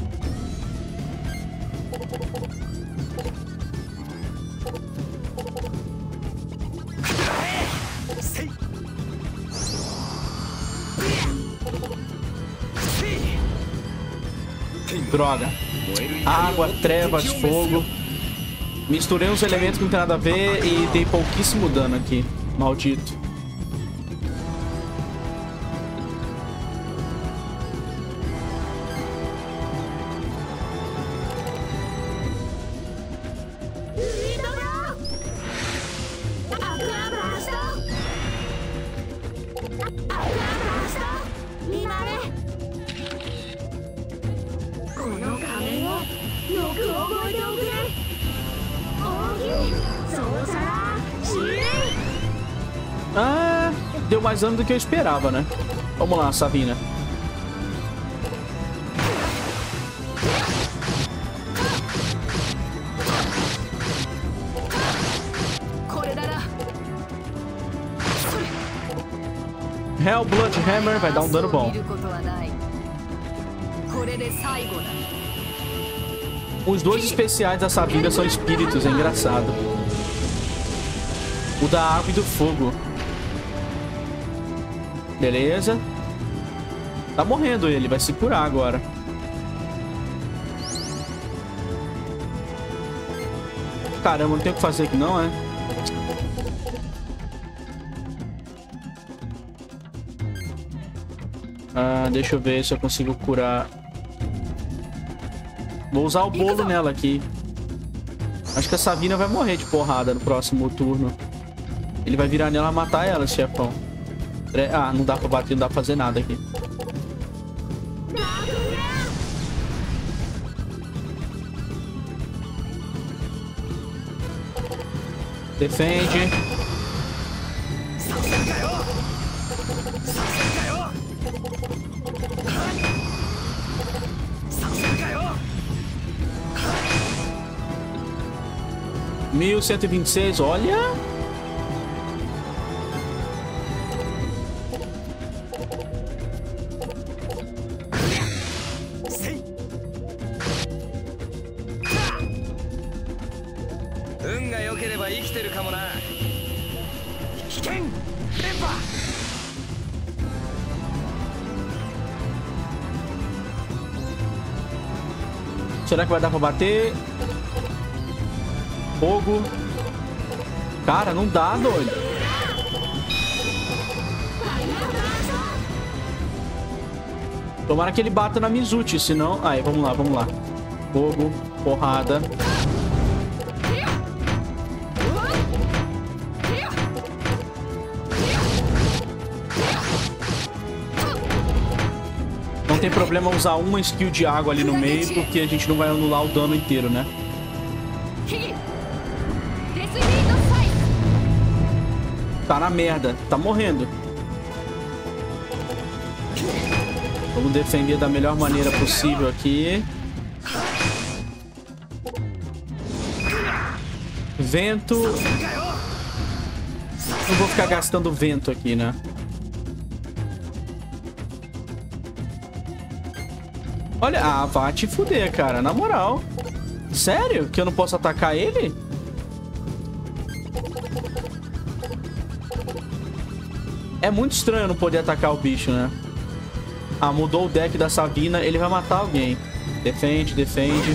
Droga. Água, trevas, fogo. Misturei uns elementos que não tem nada a ver e dei pouquíssimo dano aqui. Maldito. Deu mais dano do que eu esperava, né? Vamos lá, Sabina. Hellblood Hammer vai dar um dano bom. Os 2 especiais da Sabina são espíritos, é engraçado. O da água e do fogo. Beleza. Tá morrendo ele, vai se curar agora. Caramba, não tem o que fazer aqui não, é? Deixa eu ver se eu consigo curar. Vou usar o bolo nela aqui. Acho que a Savina vai morrer de porrada no próximo turno. Ele vai virar nela e matar ela, chefão. Ah, não dá pra bater, não dá pra fazer nada aqui. Defende. $1.126, olha. Será que vai dar pra bater? Fogo. Cara, não dá, doido. Tomara que ele bata na Mizuchi, senão... Aí, vamos lá, vamos lá. Fogo, porrada. Não tem problema usar uma skill de água ali no meio, porque a gente não vai anular o dano inteiro, né? Tá na merda, tá morrendo. Vamos defender da melhor maneira possível aqui. Vento. Não vou ficar gastando vento aqui, né? Olha, ah, vai te fuder, cara, na moral. Sério? Que eu não posso atacar ele? É muito estranho eu não poder atacar o bicho, né? Ah, mudou o deck da Savina. Ele vai matar alguém. Defende, defende.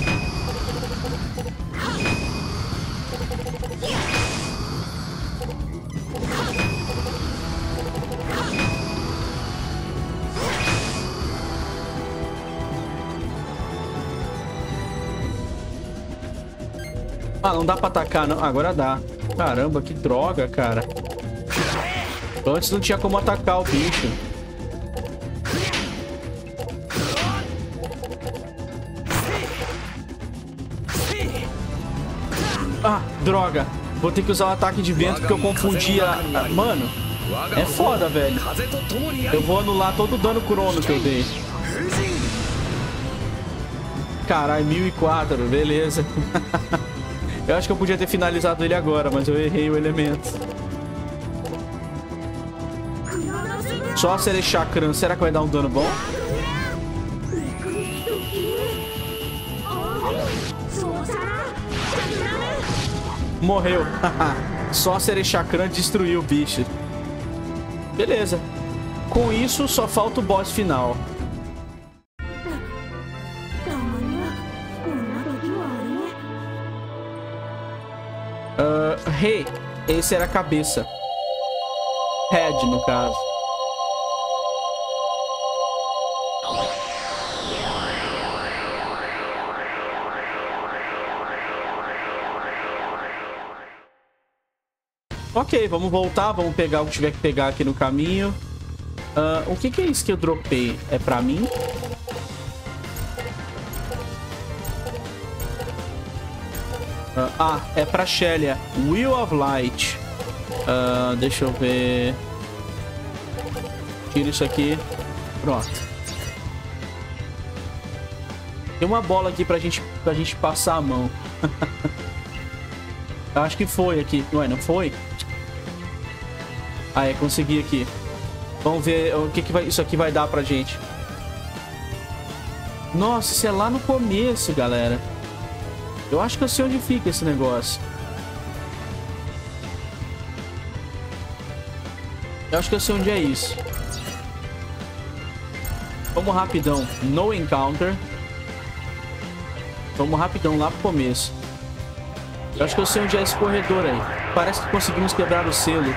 Ah, não dá pra atacar, não. Agora dá. Caramba, que droga, cara. Antes não tinha como atacar o bicho. Ah, droga. Vou ter que usar o ataque de vento porque eu confundi a... Mano, é foda, velho. Eu vou anular todo o dano crono que eu dei. Caralho, 1004, beleza. Eu acho que eu podia ter finalizado ele agora, mas eu errei o elemento. Sorcerer Chakram, será que vai dar um dano bom? Morreu. Sorcerer Chakram destruiu o bicho. Beleza. Com isso, só falta o boss final. Hey, esse era a cabeça. Head, no caso. Ok, vamos voltar, vamos pegar o que tiver que pegar aqui no caminho. O que é isso que eu dropei? É pra mim? É pra Shelia. Wheel of Light. Deixa eu ver. Tira isso aqui. Pronto. Tem uma bola aqui pra gente passar a mão. Eu acho que foi aqui. Ué, não foi? Ah, consegui aqui. Vamos ver o que isso aqui vai dar pra gente. Nossa, isso é lá no começo, galera. Eu acho que eu sei onde fica esse negócio. Eu acho que eu sei onde é isso. Vamos rapidão. No encounter. Vamos rapidão lá pro começo. Eu acho que eu sei onde é esse corredor aí. Parece que conseguimos quebrar o selo.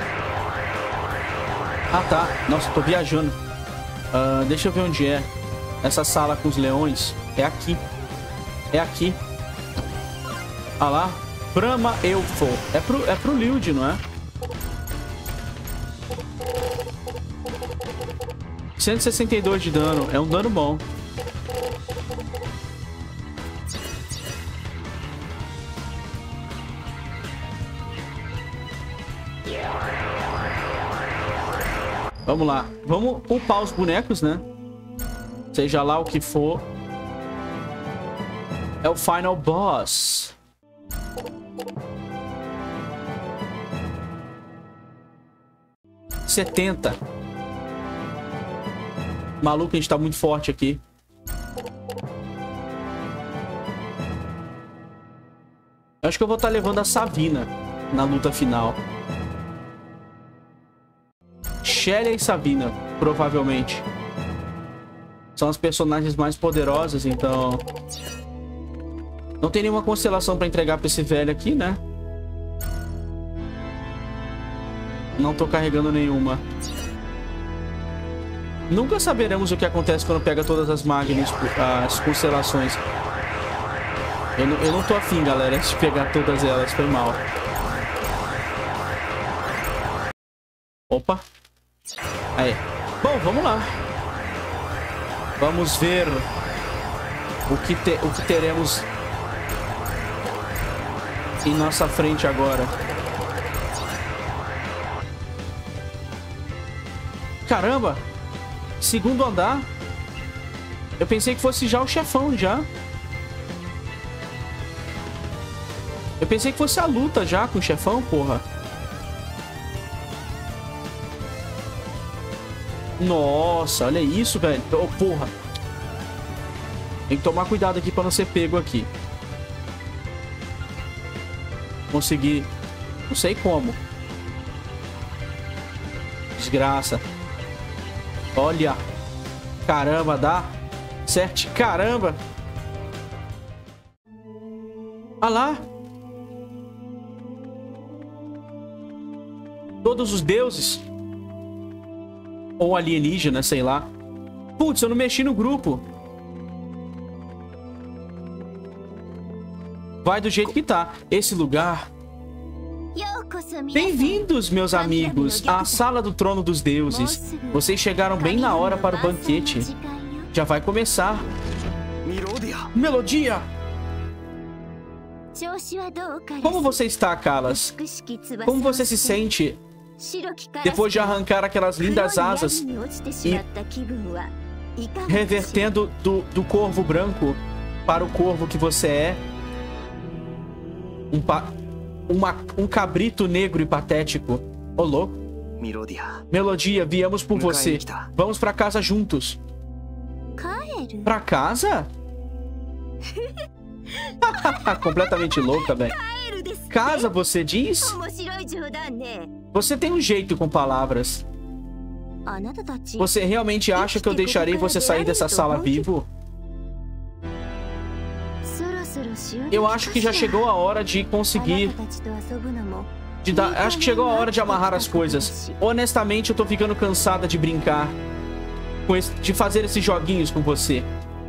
Ah, tá. Nossa, tô viajando. Deixa eu ver onde é. essa sala com os leões. É aqui. É aqui. Ah lá. Brahma Elfo. É pro Liud, não é? 162 de dano. É um dano bom. Vamos lá. Vamos upar os bonecos, né? Seja lá o que for. É o Final Boss. $70. Maluco, a gente tá muito forte aqui. Eu acho que eu vou estar levando a Savina na luta final. Shelly e Savina, provavelmente. São as personagens mais poderosas, então... Não tem nenhuma constelação pra entregar pra esse velho aqui, né? Não tô carregando nenhuma. Nunca saberemos o que acontece quando pega todas as Magnes, as constelações. Eu não tô afim, galera, de pegar todas elas. Foi mal. Opa. Aí. Bom, vamos lá. Vamos ver o que teremos em nossa frente agora. Caramba! Segundo andar. Eu pensei que fosse já o chefão, já. Eu pensei que fosse a luta já com o chefão, porra. Nossa, olha isso, velho. Oh, porra. Tem que tomar cuidado aqui pra não ser pego aqui. Consegui. Não sei como. Desgraça. Olha. Caramba, dá. Certo. Caramba. Ah lá. Todos os deuses. Ou alienígena, sei lá. Putz, eu não mexi no grupo. Vai do jeito que tá. Esse lugar... Bem-vindos, meus amigos, à Sala do Trono dos Deuses. Vocês chegaram bem na hora para o banquete. Já vai começar. Melodia! Como você está, Kalas? Como você se sente depois de arrancar aquelas lindas asas e revertendo do corvo branco para o corvo que você é? Um cabrito negro e patético. Ô, louco. Melodia, viemos por você. Vamos pra casa juntos. Pra casa? Completamente louca, velho. Casa, você diz? Você tem um jeito com palavras. Você realmente acha que eu deixarei você sair dessa sala vivo? Eu acho que já chegou a hora de conseguir... Acho que chegou a hora de amarrar as coisas. Honestamente, eu tô ficando cansada de brincar. De fazer esses joguinhos com você.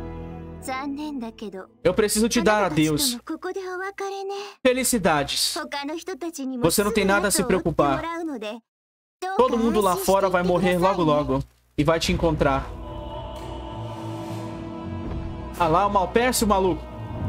Eu preciso te dar adeus. Felicidades. Você não tem nada a se preocupar. Todo mundo lá fora vai morrer logo logo. E vai te encontrar. Ah lá, o Malpércio, maluco.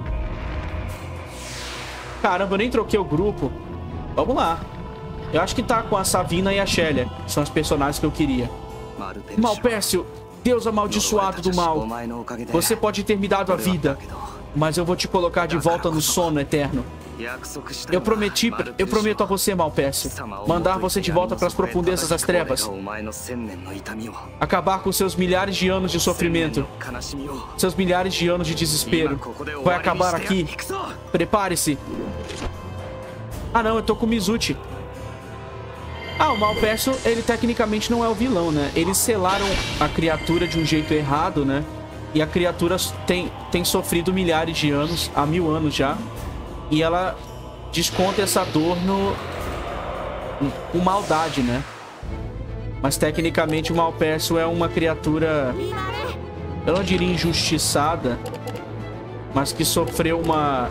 Caramba, eu nem troquei o grupo. Vamos lá. Eu acho que tá com a Savina e a Shelly. São os personagens que eu queria. Malpércio, Deus amaldiçoado do mal. Você pode ter me dado a vida, mas eu vou te colocar de volta no sono eterno. Eu prometo a você, Malpércio, mandar você de volta para as profundezas das trevas. Acabar com seus milhares de anos de sofrimento. Seus milhares de anos de desespero. Vai acabar aqui. Prepare-se. Ah não, eu tô com o Mizuchi. Ah, o Malpércio, ele tecnicamente não é o vilão, né? Eles selaram a criatura de um jeito errado, né? E a criatura tem sofrido milhares de anos, há 1000 anos já. E ela desconta essa dor com maldade, né? Mas tecnicamente o Malpércio é uma criatura eu não diria injustiçada, mas que sofreu uma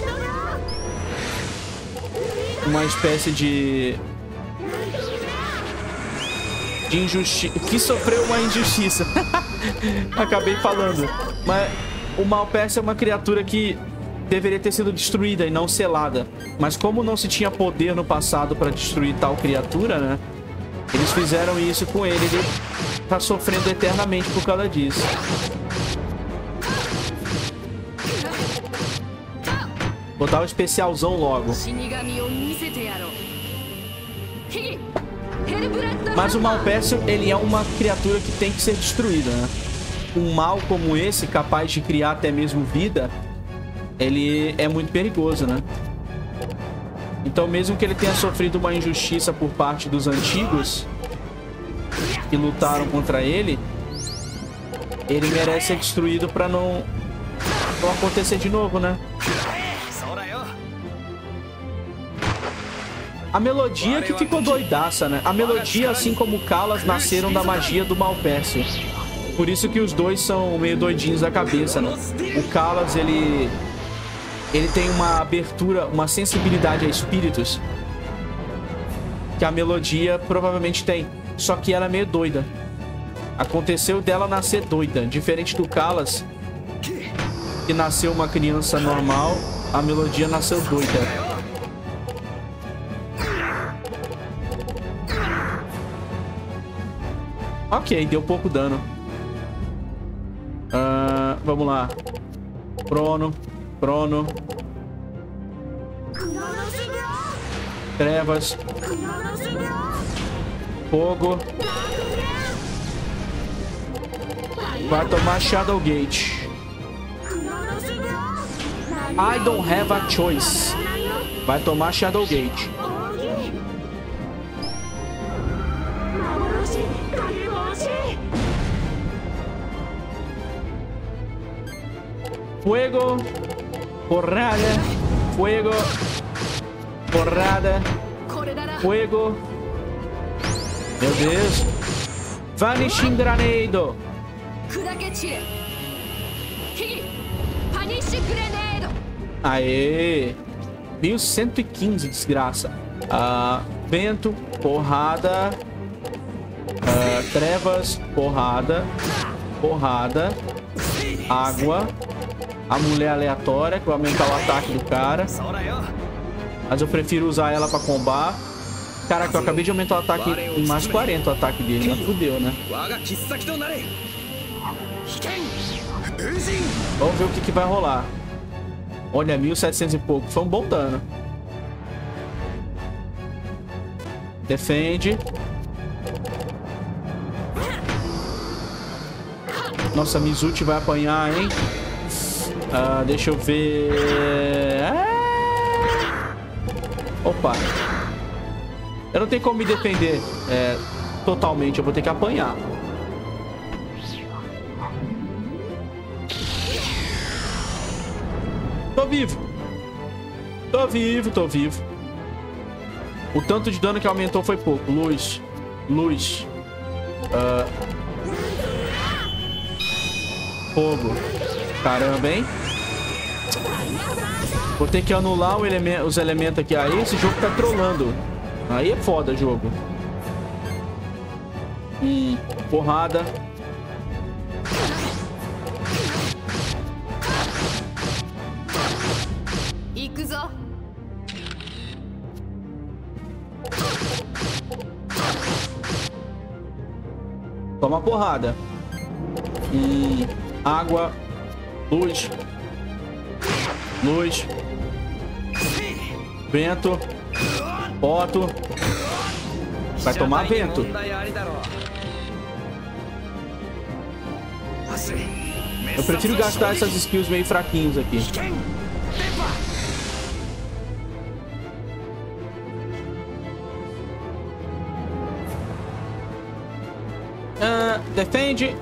espécie de injustiça, que sofreu uma injustiça. Acabei falando. Mas o Malpércio é uma criatura que deveria ter sido destruída e não selada. Mas como não se tinha poder no passado para destruir tal criatura, né? Eles fizeram isso com ele. Ele tá sofrendo eternamente por causa disso. Vou dar o especialzão logo. Mas o Malpércio, ele é uma criatura que tem que ser destruída, né? Um mal como esse, capaz de criar até mesmo vida, ele é muito perigoso, né? Então, mesmo que ele tenha sofrido uma injustiça por parte dos antigos que lutaram contra ele, ele merece ser destruído para não acontecer de novo, né? A Melodia que ficou doidaça, né? A Melodia, assim como o Callas, nasceram da magia do Malpércio. Por isso que os dois são meio doidinhos da cabeça, né? O Callas, ele tem uma abertura, uma sensibilidade a espíritos que a Melodia provavelmente tem. Só que ela é meio doida. Aconteceu dela nascer doida. Diferente do Callas, que nasceu uma criança normal, a Melodia nasceu doida. Ok, deu pouco dano. Vamos lá. Crono. Trevas. Fogo. Vai tomar Shadow Gate. I don't have a choice. Vai tomar Shadow Gate. Fuego. Porrada. Fuego. Porrada. Fuego. Meu Deus. Vanishing Grenade. Aê. 1115, desgraça. Vento. Porrada. Trevas. Porrada. Porrada. Água. A mulher aleatória, que vai aumentar o ataque do cara. Mas eu prefiro usar ela pra combar. Caraca, eu acabei de aumentar o ataque em mais 40 o ataque dele. Mas fudeu, né? Vamos ver o que vai rolar. Olha, 1700 e pouco. Foi um bom dano. Defende. Nossa, Mizuchi vai apanhar, hein? Deixa eu ver... Opa. Eu não tenho como me defender totalmente. Eu vou ter que apanhar. Tô vivo. Tô vivo. O tanto de dano que aumentou foi pouco. Luz. Fogo. Caramba, hein? Vou ter que anular os elementos aqui. Aí esse jogo tá trolando. Aí é foda o jogo. Porrada. Toma porrada. Água. Luz. Vento. Foto. Vai tomar vento. Eu prefiro gastar essas skills meio fraquinhos aqui. Defende.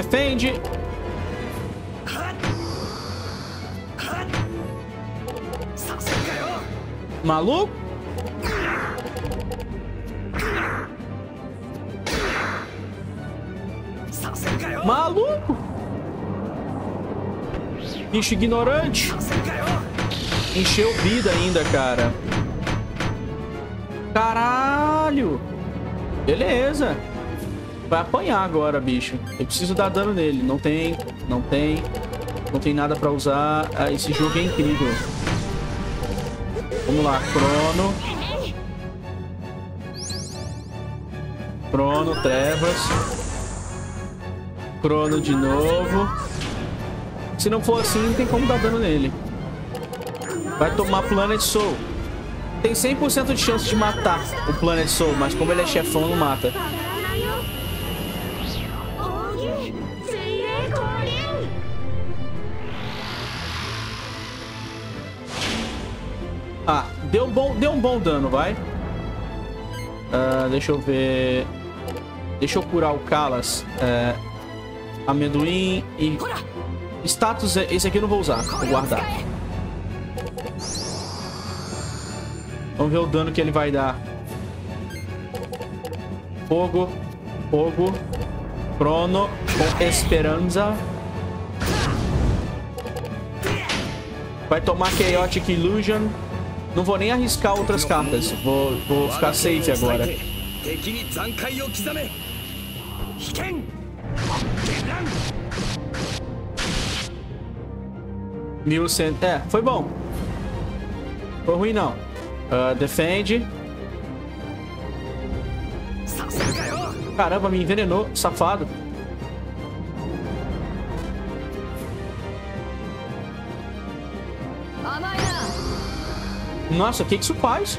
Maluco? Maluco? Bicho ignorante. Encheu vida ainda, cara. Caralho. Beleza. Vai apanhar agora, bicho. Eu preciso dar dano nele. Não tem. Não tem. Não tem nada pra usar. Ah, esse jogo é incrível. Vamos lá. Crono. Crono, trevas. Crono de novo. Se não for assim, não tem como dar dano nele. Vai tomar Planet Soul. Tem 100% de chance de matar o Planet Soul, mas como ele é chefão, não mata. Ah, deu um bom dano, vai. Deixa eu ver. Deixa eu curar o Kalas. Amendoim e... Status, esse aqui eu não vou usar. Vou guardar. Vamos ver o dano que ele vai dar. Fogo. Fogo. Crono. Com Esperança. Vai tomar Chaotic Illusion. Não vou nem arriscar outras cartas. Vou ficar safe agora. 1100. Foi bom. Foi ruim não. Defende. Caramba, me envenenou, safado. Nossa, o que isso faz?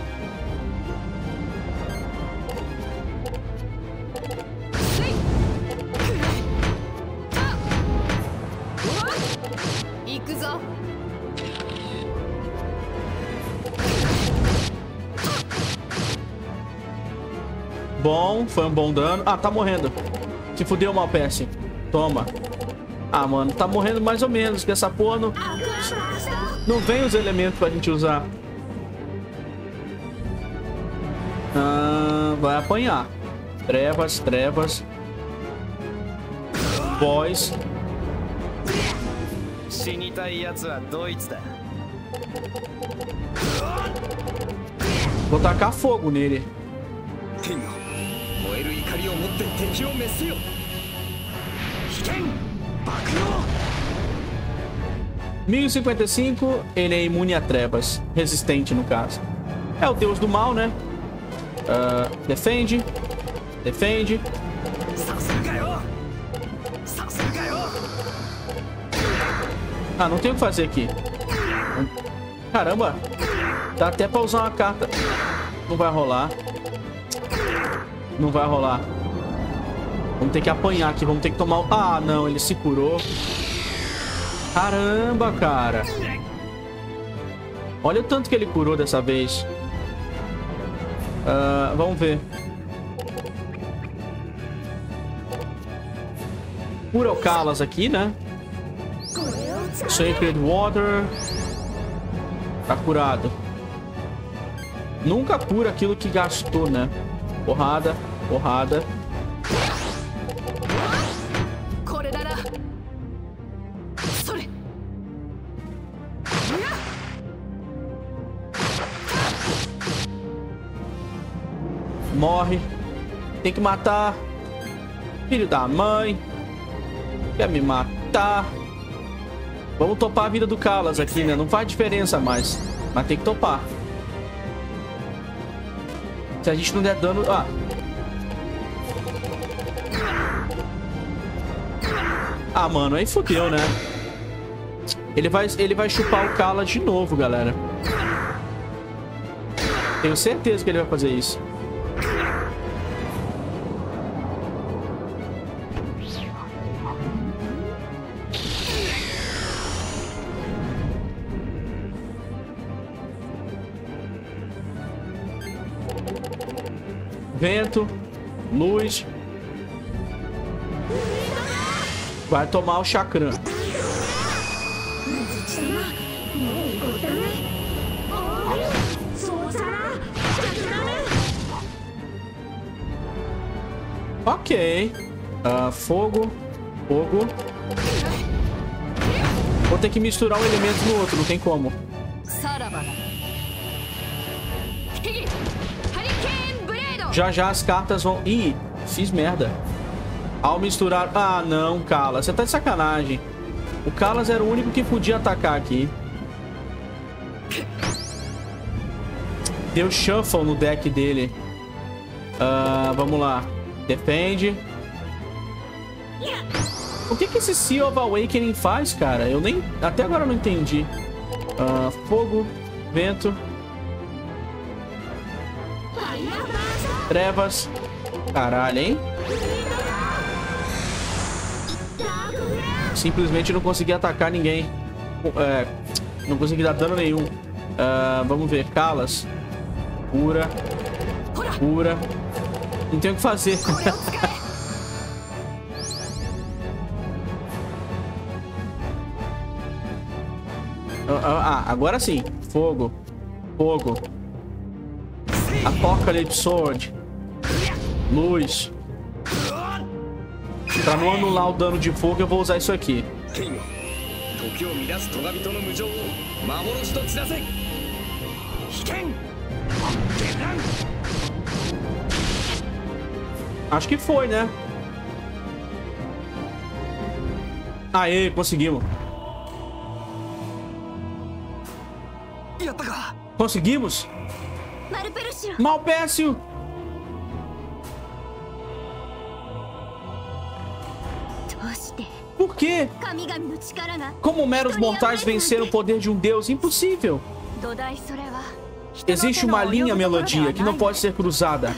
Bom, foi um bom dano. Ah, tá morrendo. Se fudeu, Malpesse. Toma. Ah, mano, tá morrendo mais ou menos. Que essa porra não vem os elementos pra gente usar. Vai apanhar. Trevas, trevas. Boys. Vou tacar fogo nele. 1055, ele é imune a trevas. Resistente, no caso. É o deus do mal, né? Defende. Defende. Ah, não tem o que fazer aqui. Caramba. Dá até pra usar uma carta. Não vai rolar. Não vai rolar. Vamos ter que apanhar aqui. Vamos ter que tomar... Ah, não. Ele se curou. Caramba, cara. Olha o tanto que ele curou dessa vez. Vamos ver. Cura o Kalas aqui, né? Sacred Water. Tá curado. Nunca cura aquilo que gastou, né? Porrada, porrada. Morre. Tem que matar. Filho da mãe. Quer me matar. Vamos topar a vida do Kalas aqui, né? Não faz diferença mais. Mas tem que topar. Se a gente não der dano... Ah, mano, aí fodeu, né? Ele vai chupar o Kalas de novo, galera. Tenho certeza que ele vai fazer isso. Vento, luz. Vai tomar o chakram. Ok. Fogo. Fogo. Vou ter que misturar um elemento no outro, não tem como. Já já as cartas vão... Ih, fiz merda. Ao misturar... Ah, não, Kalas. Você tá de sacanagem. O Kalas era o único que podia atacar aqui. Deu shuffle no deck dele. Vamos lá. Defende. O que esse Seal of Awakening faz, cara? Eu nem... Até agora não entendi. Fogo. Vento. Trevas. Caralho, hein? Simplesmente não consegui atacar ninguém. Não consegui dar dano nenhum. Vamos ver. Kalas. Cura. Cura. Não tem o que fazer. Agora sim. Fogo. Fogo. Apocalypse Sword. Luz. Pra não anular o dano de fogo, eu vou usar isso aqui. Acho que foi, né? Aê, conseguimos. Conseguimos? Malpécio! Por quê? Como meros mortais vencer o poder de um deus? Impossível! Existe uma linha, Melodia, que não pode ser cruzada.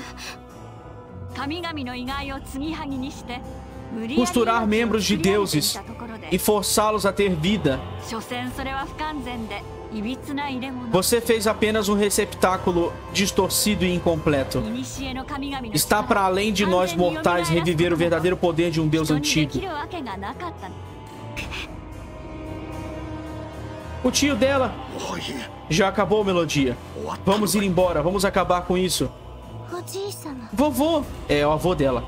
Costurar membros de deuses e forçá-los a ter vida. Você fez apenas um receptáculo distorcido e incompleto. Está para além de nós mortais reviver o verdadeiro poder de um deus antigo. O tio dela já acabou, Melodia. Vamos ir embora, vamos acabar com isso. Vovô é o avô dela.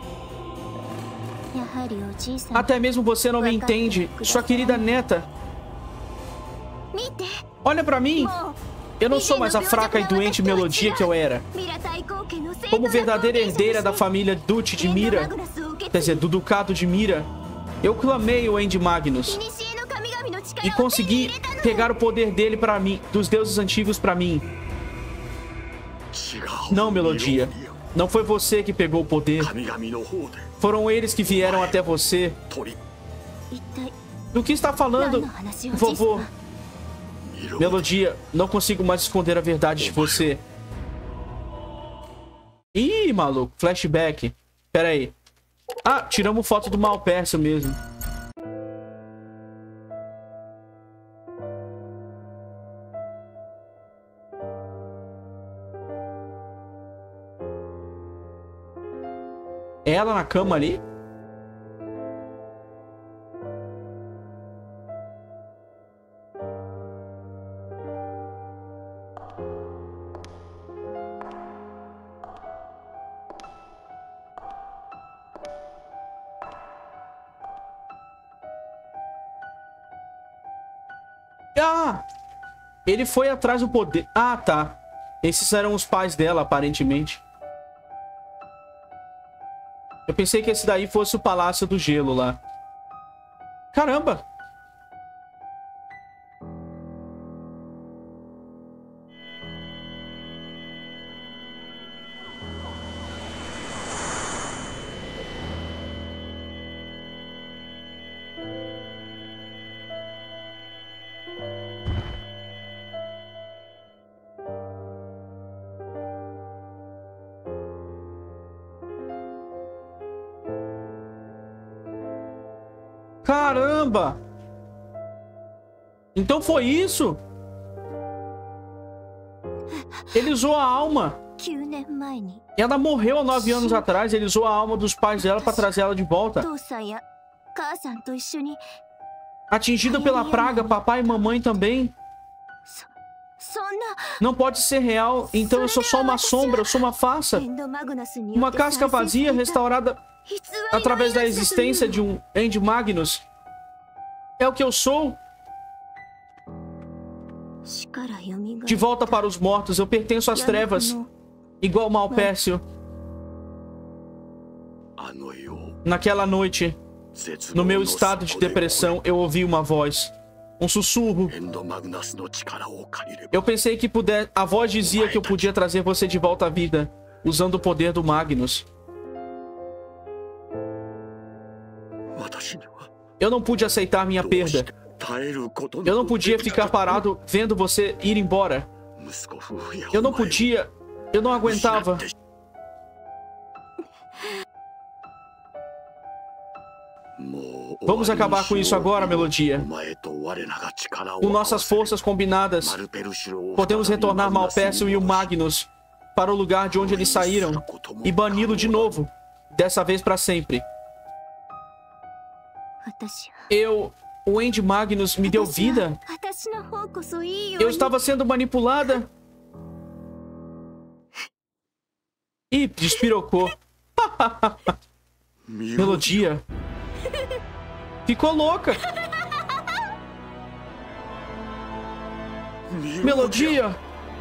Até mesmo você não me entende, sua querida neta. Olha pra mim. Eu não sou mais a fraca e doente Melodia que eu era. Como verdadeira herdeira da família Duce de Mira, quer dizer, do Ducado de Mira, eu clamei o End Magnus e consegui pegar o poder dele para mim, dos deuses antigos pra mim. Não, Melodia. Não foi você que pegou o poder. Foram eles que vieram até você. Do que está falando, vovô? Melodia, não consigo mais esconder a verdade de você. Ih, maluco, flashback. Pera aí. Ah, tiramos foto do Malpécio mesmo. Ela na cama ali? Ah! Ele foi atrás do poder... Ah, tá. Esses eram os pais dela, aparentemente. Eu pensei que esse daí fosse o Palácio do Gelo lá. Caramba! Caramba! Então foi isso? Ele usou a alma. Ela morreu há 9 anos atrás. Ele usou a alma dos pais dela para trazer ela de volta. Atingida pela praga, papai e mamãe também. Não pode ser real. Então eu sou só uma sombra, eu sou uma farsa. Uma casca vazia restaurada através da existência de um End Magnus. É o que eu sou. De volta para os mortos, eu pertenço às trevas. Igual Malpércio. Naquela noite, no meu estado de depressão, eu ouvi uma voz. Um sussurro. Eu pensei que a voz dizia que eu podia trazer você de volta à vida, usando o poder do Magnus. Eu não pude aceitar minha perda. Eu não podia ficar parado vendo você ir embora. Eu não podia. Eu não aguentava. Vamos acabar com isso agora, Melodia. Com nossas forças combinadas, podemos retornar Malpércio e o Magnus para o lugar de onde eles saíram e bani-lo de novo, dessa vez para sempre. O End Magnus me deu vida? Eu estava sendo manipulada? Ih, despirocou. Melodia. Ficou louca. Melodia.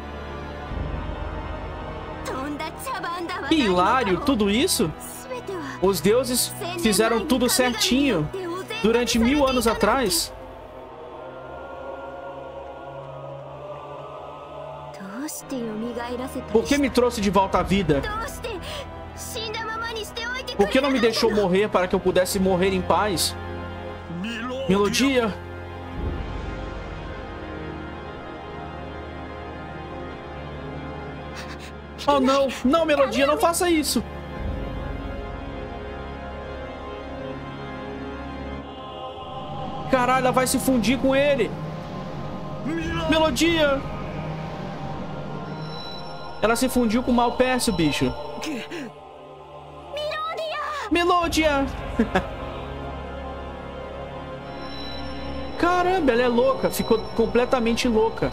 Que hilário, tudo isso? Os deuses fizeram tudo certinho. Durante 1000 anos atrás. Por que me trouxe de volta à vida? Por que não me deixou morrer para que eu pudesse morrer em paz? Melodia. Oh não, não, Melodia, não faça isso. Caralho, ela vai se fundir com ele. Melodia. Ela se fundiu com o Malpércio, bicho. Melodia. Caramba, ela é louca. Ficou completamente louca.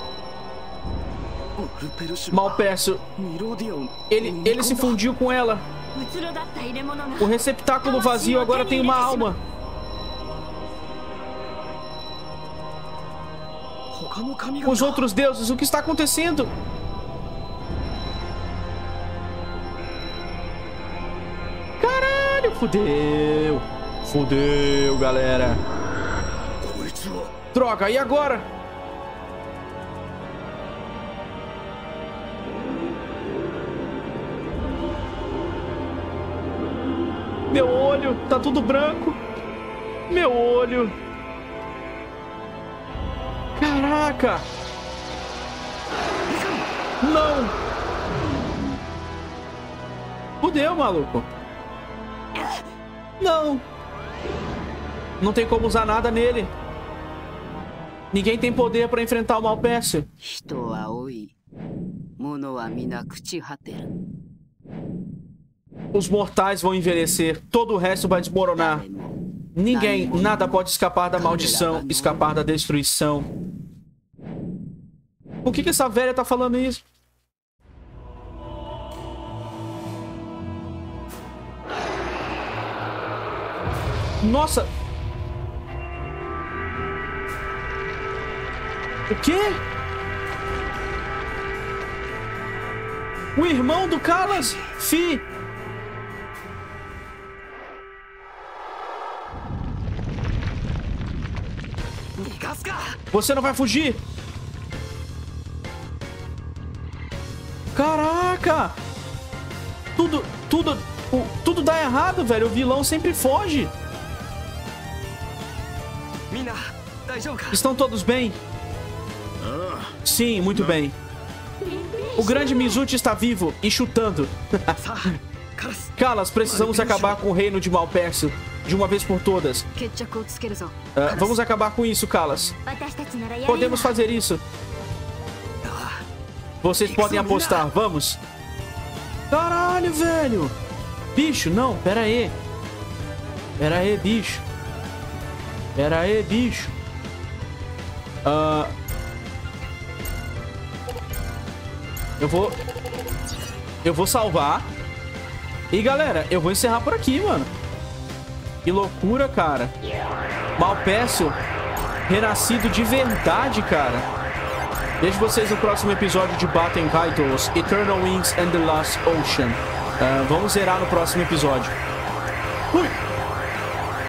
Malpércio. Ele se fundiu com ela. O receptáculo vazio agora tem uma alma. Os outros deuses, o que está acontecendo? Caralho, fudeu. Fudeu, galera. Droga, e agora? Meu olho, tá tudo branco. Meu olho. Caraca! Não! Fudeu, maluco. Não! Não tem como usar nada nele. Ninguém tem poder pra enfrentar o Malpércio. Os mortais vão envelhecer. Todo o resto vai desmoronar. Ninguém, nada pode escapar da maldição, escapar da destruição. Por que essa velha tá falando isso? Nossa! O quê? O irmão do Callas? Fi! Você não vai fugir! Caraca! Tudo dá errado, velho. O vilão sempre foge. Estão todos bem? Sim, muito bem. O grande Mizuchi está vivo e chutando. Callas, precisamos acabar com o reino de Malpércio de uma vez por todas. Vamos acabar com isso, Callas. Podemos fazer isso. Vocês podem apostar, vamos. Caralho, velho. Bicho, não, pera aí. Pera aí, bicho. Pera aí, bicho. Eu vou salvar. E galera, eu vou encerrar por aqui, mano. Que loucura, cara. Malpércio renascido de verdade, cara. Vejo vocês no próximo episódio de Baten Kaitos, Eternal Wings and the Lost Ocean. Vamos zerar no próximo episódio. Fui!